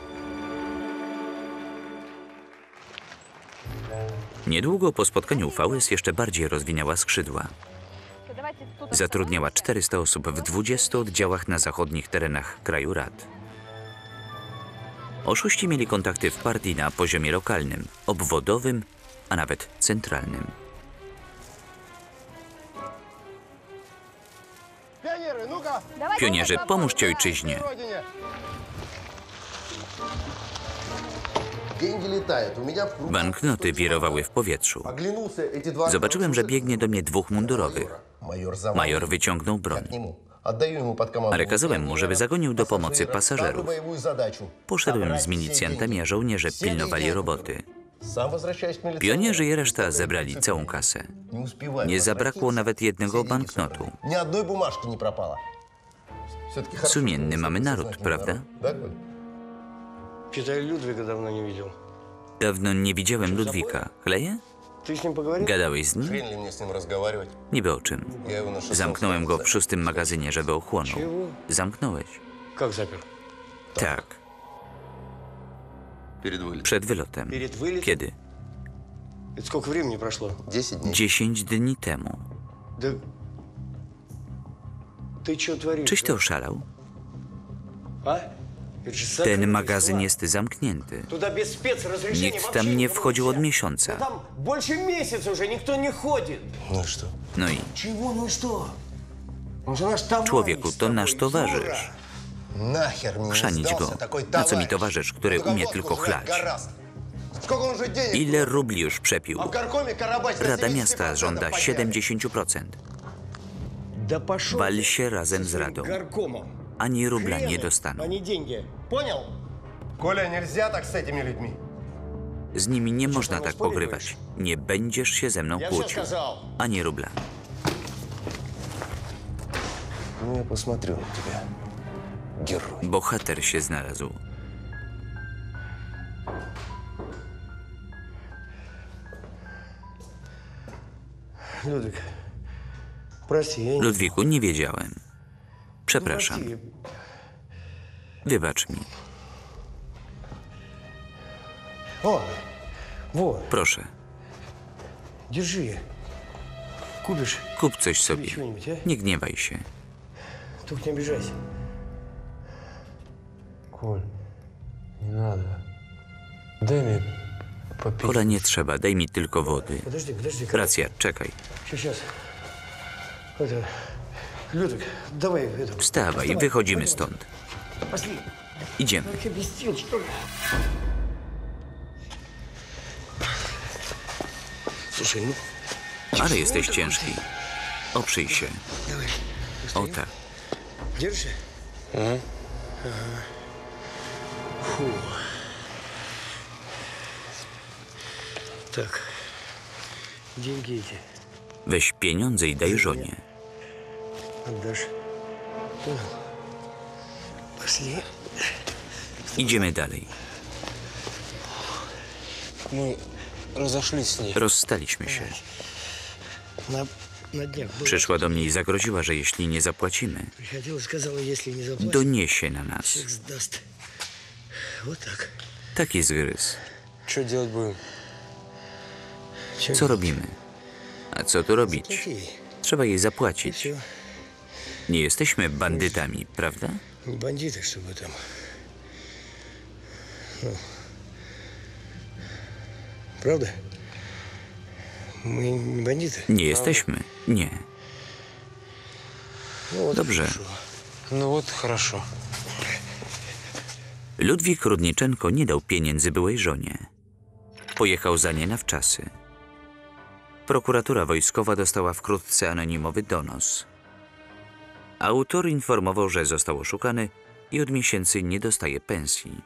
Speaker 1: Niedługo po spotkaniu Fałys jeszcze bardziej rozwinęła skrzydła. Zatrudniała czterysta osób w dwudziestu oddziałach na zachodnich terenach kraju rad. Oszuści mieli kontakty w partii na poziomie lokalnym, obwodowym, a nawet centralnym.
Speaker 6: Пионеры, ну-ка!
Speaker 1: Pionierzy, pomóżcie ojczyźnie.
Speaker 6: Родине!
Speaker 12: Деньги летают. У меня в руках
Speaker 1: Banknoty wirowały w powietrzu.
Speaker 12: Оглянулся, эти два...
Speaker 1: Zobaczyłem, że biegnie do mnie dwóch mundurowych.
Speaker 12: Майор за мной.
Speaker 1: Major wyciągnął broń,
Speaker 12: К нему. Отдаю ему под команду.
Speaker 1: ale kazałem mu, żeby zagonił do pomocy
Speaker 12: Ставлю
Speaker 1: pasażerów.
Speaker 12: боевую задачу.
Speaker 1: Poszedłem z milicjantami, a żołnierze pilnowali roboty.
Speaker 12: Сам возвращаюсь к милиционеру.
Speaker 1: Pionierzy i reszta zebrali całą kasę.
Speaker 12: Не успеваю.
Speaker 1: Nie zabrakło nawet jednego banknotu.
Speaker 12: Ни одной бумажки не пропало. Все-таки хорошо.
Speaker 1: Sumienny mamy naród,
Speaker 12: Знать не
Speaker 1: prawda?
Speaker 12: надо. Да, Коль?
Speaker 2: Питая Людвига давно не видел.
Speaker 1: Dawno nie widziałem Ludwika. Chleje?
Speaker 2: Ты с ним поговорил?
Speaker 1: Gadałeś z nim?
Speaker 12: Хрен ли мне с ним разговаривать?
Speaker 1: Niby o czym.
Speaker 12: Я его на шестом
Speaker 1: Zamknąłem go w
Speaker 12: ставлю.
Speaker 1: szóstym magazynie, żeby ochłonął.
Speaker 2: Чего?
Speaker 1: Zamknąłeś?
Speaker 2: Как запер?
Speaker 1: Tak,
Speaker 12: Перед вылетом.
Speaker 1: przed wylotem.
Speaker 2: Перед вылетом?
Speaker 1: Kiedy?
Speaker 2: Это сколько времени прошло?
Speaker 12: Десять дней.
Speaker 1: Dziesięć dni temu.
Speaker 2: Да... Ты что творишь?
Speaker 1: Czyś ty oszalał?
Speaker 2: А? Это же
Speaker 1: Ten
Speaker 2: закрытый
Speaker 1: magazyn
Speaker 2: склад.
Speaker 1: jest zamknięty.
Speaker 2: Туда без спецразрешения
Speaker 1: Nikt
Speaker 2: вообще
Speaker 1: tam nie
Speaker 2: никого
Speaker 1: wchodził od
Speaker 2: нельзя. Да
Speaker 1: miesiąca.
Speaker 2: там больше месяца уже никто не ходит.
Speaker 12: Ну и что?
Speaker 1: No i
Speaker 2: Чего, ну и что? Он же наш товарищ.
Speaker 1: człowieku,
Speaker 2: с
Speaker 1: to
Speaker 2: тобой,
Speaker 1: nasz towarzysz.
Speaker 12: Нахер мне не
Speaker 1: Chrzanić
Speaker 12: сдался
Speaker 1: go.
Speaker 12: такой
Speaker 1: Na co mi
Speaker 12: товарищ.
Speaker 1: towarzysz, który
Speaker 12: Только
Speaker 1: umie
Speaker 12: водку
Speaker 1: tylko
Speaker 12: жрать
Speaker 1: chlać?
Speaker 12: гораздо. Сколько он уже денег
Speaker 1: Ile rubli już przepił?
Speaker 12: А в горкоме Карабач на
Speaker 1: Rada
Speaker 12: семьдесят
Speaker 1: Miasta
Speaker 12: процентов
Speaker 1: żąda
Speaker 12: подняли.
Speaker 1: siedemdziesiąt procent.
Speaker 2: Да пошел
Speaker 1: Wal
Speaker 2: ты
Speaker 1: się razem z
Speaker 2: со своим
Speaker 1: Radą.
Speaker 2: горкомом.
Speaker 1: Ani rubla nie
Speaker 2: Хрены,
Speaker 1: dostaną.
Speaker 2: а не деньги. Понял?
Speaker 12: Коля, нельзя так с этими людьми.
Speaker 1: Z nimi nie można tak pogrywać. Nie będziesz się ze mną
Speaker 2: Я все
Speaker 1: kłócił.
Speaker 2: сказал.
Speaker 1: Ani rubla.
Speaker 12: Ну, я посмотрю на тебя, герой.
Speaker 1: Bohater się znalazł.
Speaker 2: Ludwik, прости, я не...
Speaker 1: Ludwiku, nie wiedziałem. Przepraszam.
Speaker 2: Прости.
Speaker 1: Wybacz mi.
Speaker 2: О, вот,
Speaker 1: Proszę,
Speaker 2: держи. Купишь
Speaker 1: kup coś sobie.
Speaker 2: чего-нибудь, а?
Speaker 1: Nie gniewaj się.
Speaker 2: Только не обижайся.
Speaker 3: Коль, не надо. Дай мне попить.
Speaker 1: Kola, nie trzeba, daj mi tylko wody.
Speaker 2: Подожди, подожди.
Speaker 1: Racja, czekaj.
Speaker 2: Сейчас. Это... Людвиг, давай это...
Speaker 1: Wstawaj, wychodzimy stąd.
Speaker 2: Пошли.
Speaker 1: Idziemy.
Speaker 2: Ты объяснил, что ли? Слушай, ну...
Speaker 1: Ale jesteś ciężki. Oprzyj się.
Speaker 2: Давай.
Speaker 1: O tak.
Speaker 2: Держишься?
Speaker 3: Ага.
Speaker 2: Ага. Фу. Так. Деньги эти
Speaker 1: Weź pieniądze i daj żonie.
Speaker 2: отдашь. Понял? Пошли.
Speaker 1: Idziemy dalej.
Speaker 3: Мы разошлись с ней.
Speaker 1: Rozstaliśmy się.
Speaker 2: На, на днях было.
Speaker 1: Przyszła do mnie i zagroziła, że jeśli nie zapłacimy,
Speaker 2: Приходила, сказала, если не заплатишь,
Speaker 1: doniesie na nas.
Speaker 2: всех сдаст. Вот так.
Speaker 1: Taki zgryz.
Speaker 3: Что делать будем?
Speaker 1: Co robimy? A co tu robić?
Speaker 2: Плати.
Speaker 1: Trzeba jej
Speaker 2: И
Speaker 1: zapłacić.
Speaker 2: все.
Speaker 1: Nie jesteśmy bandytami, prawda?
Speaker 2: Не бандиты, чтобы там. Ну. Правда? Мы не бандиты.
Speaker 1: Nie jesteśmy. Nie.
Speaker 2: Ну, вот
Speaker 1: Dobrze.
Speaker 2: хорошо.
Speaker 3: Ну вот хорошо.
Speaker 1: Ludwik Rudniczenko nie dał pieniędzy byłej żonie. Pojechał za nie na wczasy. Prokuratura wojskowa dostała wkrótce anonimowy donos. Autor informował, że został oszukany i od miesięcy nie dostaje pensji.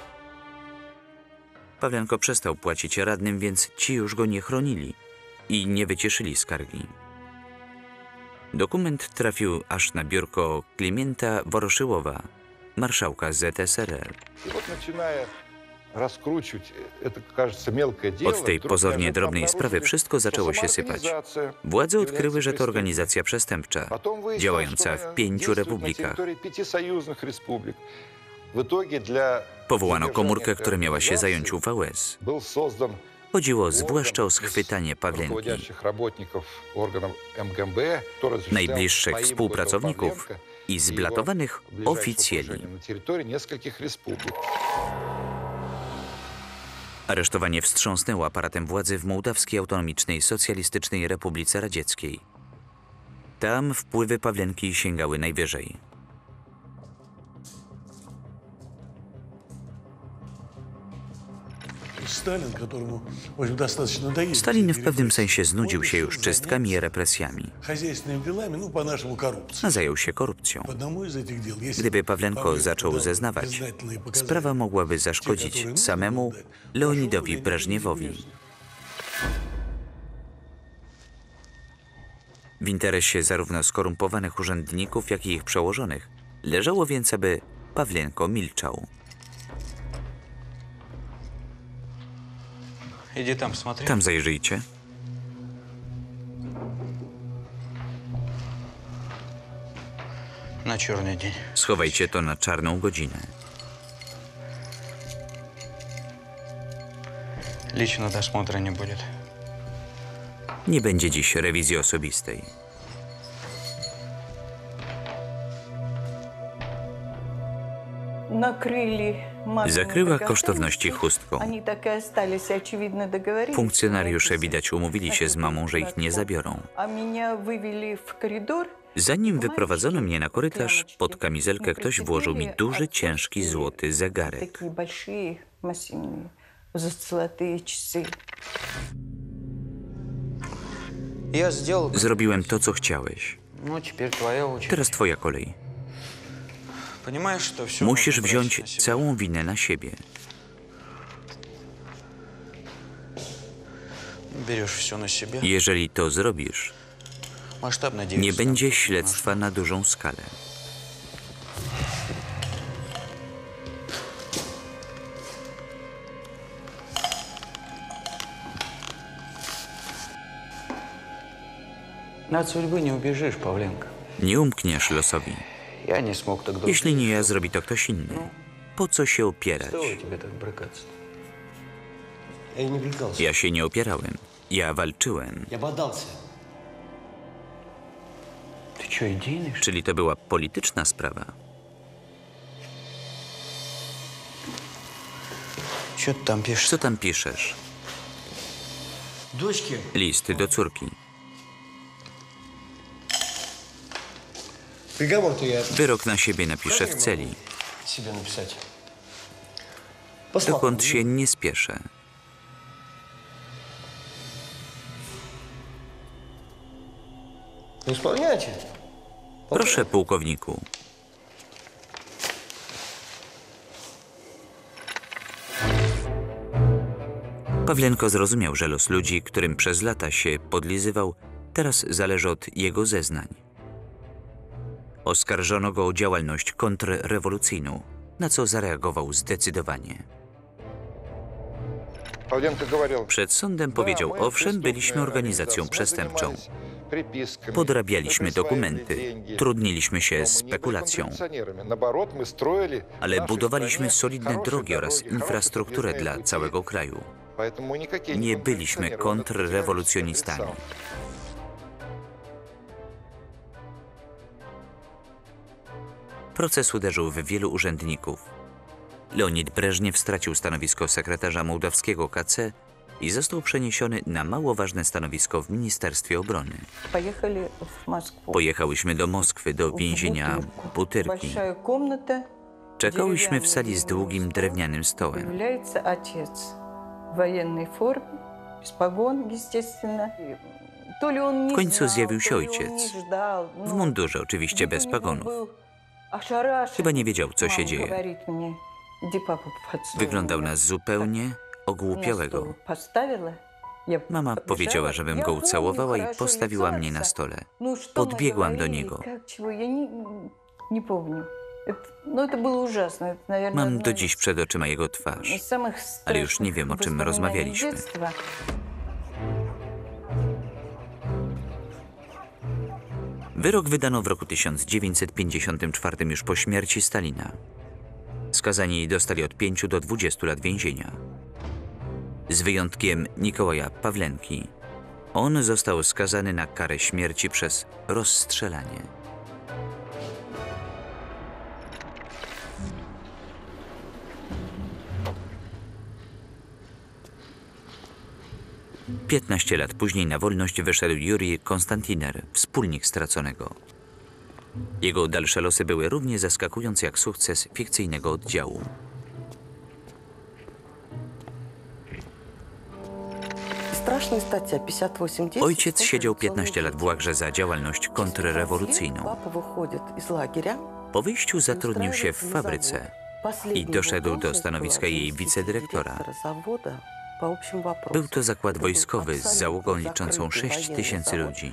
Speaker 1: Pawlenko przestał płacić radnym, więc ci już go nie chronili i nie wycieszyli skargi. Dokument trafił aż na biurko Klimienta Woroszyłowa, marszałka Z S R R.
Speaker 8: И вот начиная раскручивать это, кажется, мелкое дело,
Speaker 1: Od tej
Speaker 8: вдруг
Speaker 1: pozornie
Speaker 8: неожиданно
Speaker 1: drobnej
Speaker 8: обнаружили,
Speaker 1: sprawy wszystko
Speaker 8: что
Speaker 1: zaczęło się
Speaker 8: сама
Speaker 1: sypać.
Speaker 8: организация
Speaker 1: Władze
Speaker 8: является
Speaker 1: odkryły, że to
Speaker 8: преступной.
Speaker 1: organizacja przestępcza,
Speaker 8: Потом выяснилось,
Speaker 1: działająca
Speaker 8: что
Speaker 1: w pięciu
Speaker 8: действует на
Speaker 1: republikach.
Speaker 8: территории пяти союзных республик. В итоге для
Speaker 1: Powołano
Speaker 8: задержания
Speaker 1: komórkę,
Speaker 8: этой
Speaker 1: która miała się
Speaker 8: организации
Speaker 1: zająć U V S.
Speaker 8: был создан
Speaker 1: Chodziło
Speaker 8: орган
Speaker 1: zwłaszcza o
Speaker 8: из
Speaker 1: schwytanie Pawlenki.
Speaker 8: руководящих работников органов эм гэ эм бэ, который осуществлял
Speaker 1: Najbliższych
Speaker 8: поимку этого
Speaker 1: współpracowników
Speaker 8: Павленко
Speaker 1: i
Speaker 8: и его
Speaker 1: zblatowanych
Speaker 8: ближайшего
Speaker 1: oficjeli.
Speaker 8: окружения на территории несколькich республик.
Speaker 1: Aresztowanie wstrząsnęło aparatem władzy w Mołdawskiej Autonomicznej Socjalistycznej Republice Radzieckiej. Tam wpływy Pawlenki sięgały najwyżej.
Speaker 7: Сталин, которому, в общем, достаточно надоели
Speaker 1: Stalin w
Speaker 7: все
Speaker 1: pewnym
Speaker 7: репрессии,
Speaker 1: sensie znudził
Speaker 7: он
Speaker 1: się
Speaker 7: решил
Speaker 1: już czystkami i
Speaker 7: заняться
Speaker 1: represjami,
Speaker 7: хозяйственными делами, ну, по-нашему, коррупцией.
Speaker 1: a zajął się korupcją.
Speaker 7: В одному из этих дел, если
Speaker 1: Gdyby Pawlenko
Speaker 7: Павленко
Speaker 1: zaczął
Speaker 7: дал
Speaker 1: zeznawać,
Speaker 7: признательные показания,
Speaker 1: sprawa mogłaby zaszkodzić samemu Leonidowi Breżniewowi. W interesie zarówno skorumpowanych urzędników, jak i ich przełożonych leżało więc, aby Pawlenko milczał.
Speaker 9: Иди там, смотри.
Speaker 1: Tam zajrzyjcie.
Speaker 9: На черный день.
Speaker 1: Schowajcie to na czarną godzinę.
Speaker 9: Лично досмотра не будет.
Speaker 1: Nie będzie dziś rewizji osobistej. Zakryła kosztowności chustką. Funkcjonariusze widać umówili się z mamą, że ich nie zabiorą. Zanim wyprowadzono mnie na korytarz, pod kamizelkę ktoś włożył mi duży, ciężki, złoty zegarek.
Speaker 9: Я сделал...
Speaker 1: Zrobiłem to, co chciałeś.
Speaker 9: Ну, теперь твоя очередь.
Speaker 1: Teraz twoja kolej.
Speaker 9: Понимаешь, что все
Speaker 1: Musisz
Speaker 9: можно
Speaker 1: wziąć
Speaker 9: бросить на себя?
Speaker 1: całą winę na siebie.
Speaker 9: Берешь все на себя.
Speaker 1: Jeżeli to zrobisz,
Speaker 9: Масштабно
Speaker 1: nie będzie śledztwa na dużą skalę.
Speaker 3: От судьбы не убежишь, Павленко.
Speaker 1: Nie umkniesz losowi.
Speaker 3: Я не смог тогда...
Speaker 1: Jeśli nie ja, zrobi to ktoś inny. Po co się opierać?
Speaker 3: Стоило тебе так брыкаться?
Speaker 2: Я не брыкался.
Speaker 1: Ja się nie opierałem. Ja walczyłem.
Speaker 2: Я бодался.
Speaker 3: Ты что, идейный, что ли?
Speaker 1: Czyli to była polityczna sprawa.
Speaker 3: Что ты там пишешь?
Speaker 1: Co tam piszesz?
Speaker 2: Дочке
Speaker 1: List do córki.
Speaker 2: приговор-то я
Speaker 1: Wyrok na siebie napiszę w celi.
Speaker 2: себе написать.
Speaker 1: Dokąd się nie spieszę.
Speaker 2: Не исполняйте.
Speaker 1: Proszę, pułkowniku. Pawlenko zrozumiał, że los ludzi, którym przez lata się podlizywał, teraz zależy od jego zeznań. Oskarżono go o działalność kontrrewolucyjną, na co zareagował zdecydowanie.
Speaker 8: Павленко говорил,
Speaker 1: Przed sądem powiedział, owszem, byliśmy organizacją przestępczą. Podrabialiśmy dokumenty, trudniliśmy się spekulacją, ale budowaliśmy solidne drogi oraz infrastrukturę dla całego kraju. Nie byliśmy kontrrewolucjonistami. Proces uderzył w wielu urzędników. Leonid Breżniew stracił stanowisko sekretarza mołdawskiego K C i został przeniesiony na mało ważne stanowisko w Ministerstwie Obrony. Pojechałyśmy do Moskwy, do więzienia Butyrki. Czekałyśmy w sali z długim drewnianym stołem. W końcu zjawił się ojciec. W mundurze, oczywiście bez pagonów. Chyba nie wiedział, co się dzieje. Wyglądał na zupełnie ogłupiałego. Mama powiedziała, żebym go ucałowała i postawiła mnie na stole. Podbiegłam do niego. Mam do dziś przed oczyma jego twarz, ale już nie wiem, o czym rozmawialiśmy. Wyrok wydano w roku tysiąc dziewięćset pięćdziesiątym czwartym już po śmierci Stalina. Skazani dostali od pięciu do dwudziestu lat więzienia. Z wyjątkiem Nikołaja Pawlenki. On został skazany na karę śmierci przez rozstrzelanie. Piętnaście lat później na wolność wyszedł Jurij Konstantiner, wspólnik straconego. Jego dalsze losy były równie zaskakujące jak sukces fikcyjnego oddziału. Ojciec siedział piętnaście lat w łagrze za działalność kontrrewolucyjną. Po wyjściu zatrudnił się w fabryce i doszedł do stanowiska jej wicedyrektora. Był to zakład wojskowy z załogą liczącą sześć tysięcy ludzi.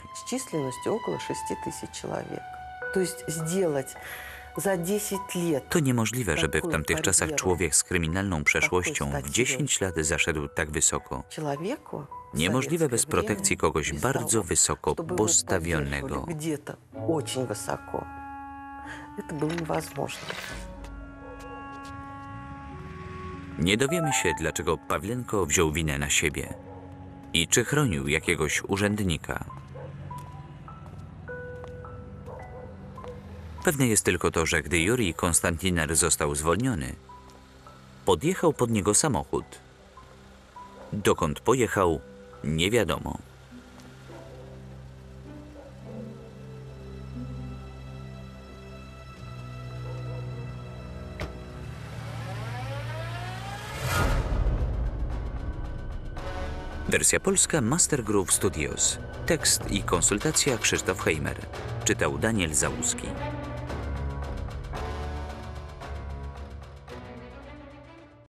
Speaker 1: To niemożliwe, żeby w tamtych czasach człowiek z kryminalną przeszłością w dziesięć lat zaszedł tak wysoko. Niemożliwe bez protekcji kogoś bardzo wysoko postawionego. Nie dowiemy się, dlaczego Pawlenko wziął winę na siebie i czy chronił jakiegoś urzędnika. Pewne jest tylko to, że gdy Jurij Konstantiner został zwolniony, podjechał pod niego samochód. Dokąd pojechał, nie wiadomo. Wersja polska Master Groove Studios. Tekst i konsultacja Krzysztof Heimer. Czytał Daniel Załuski.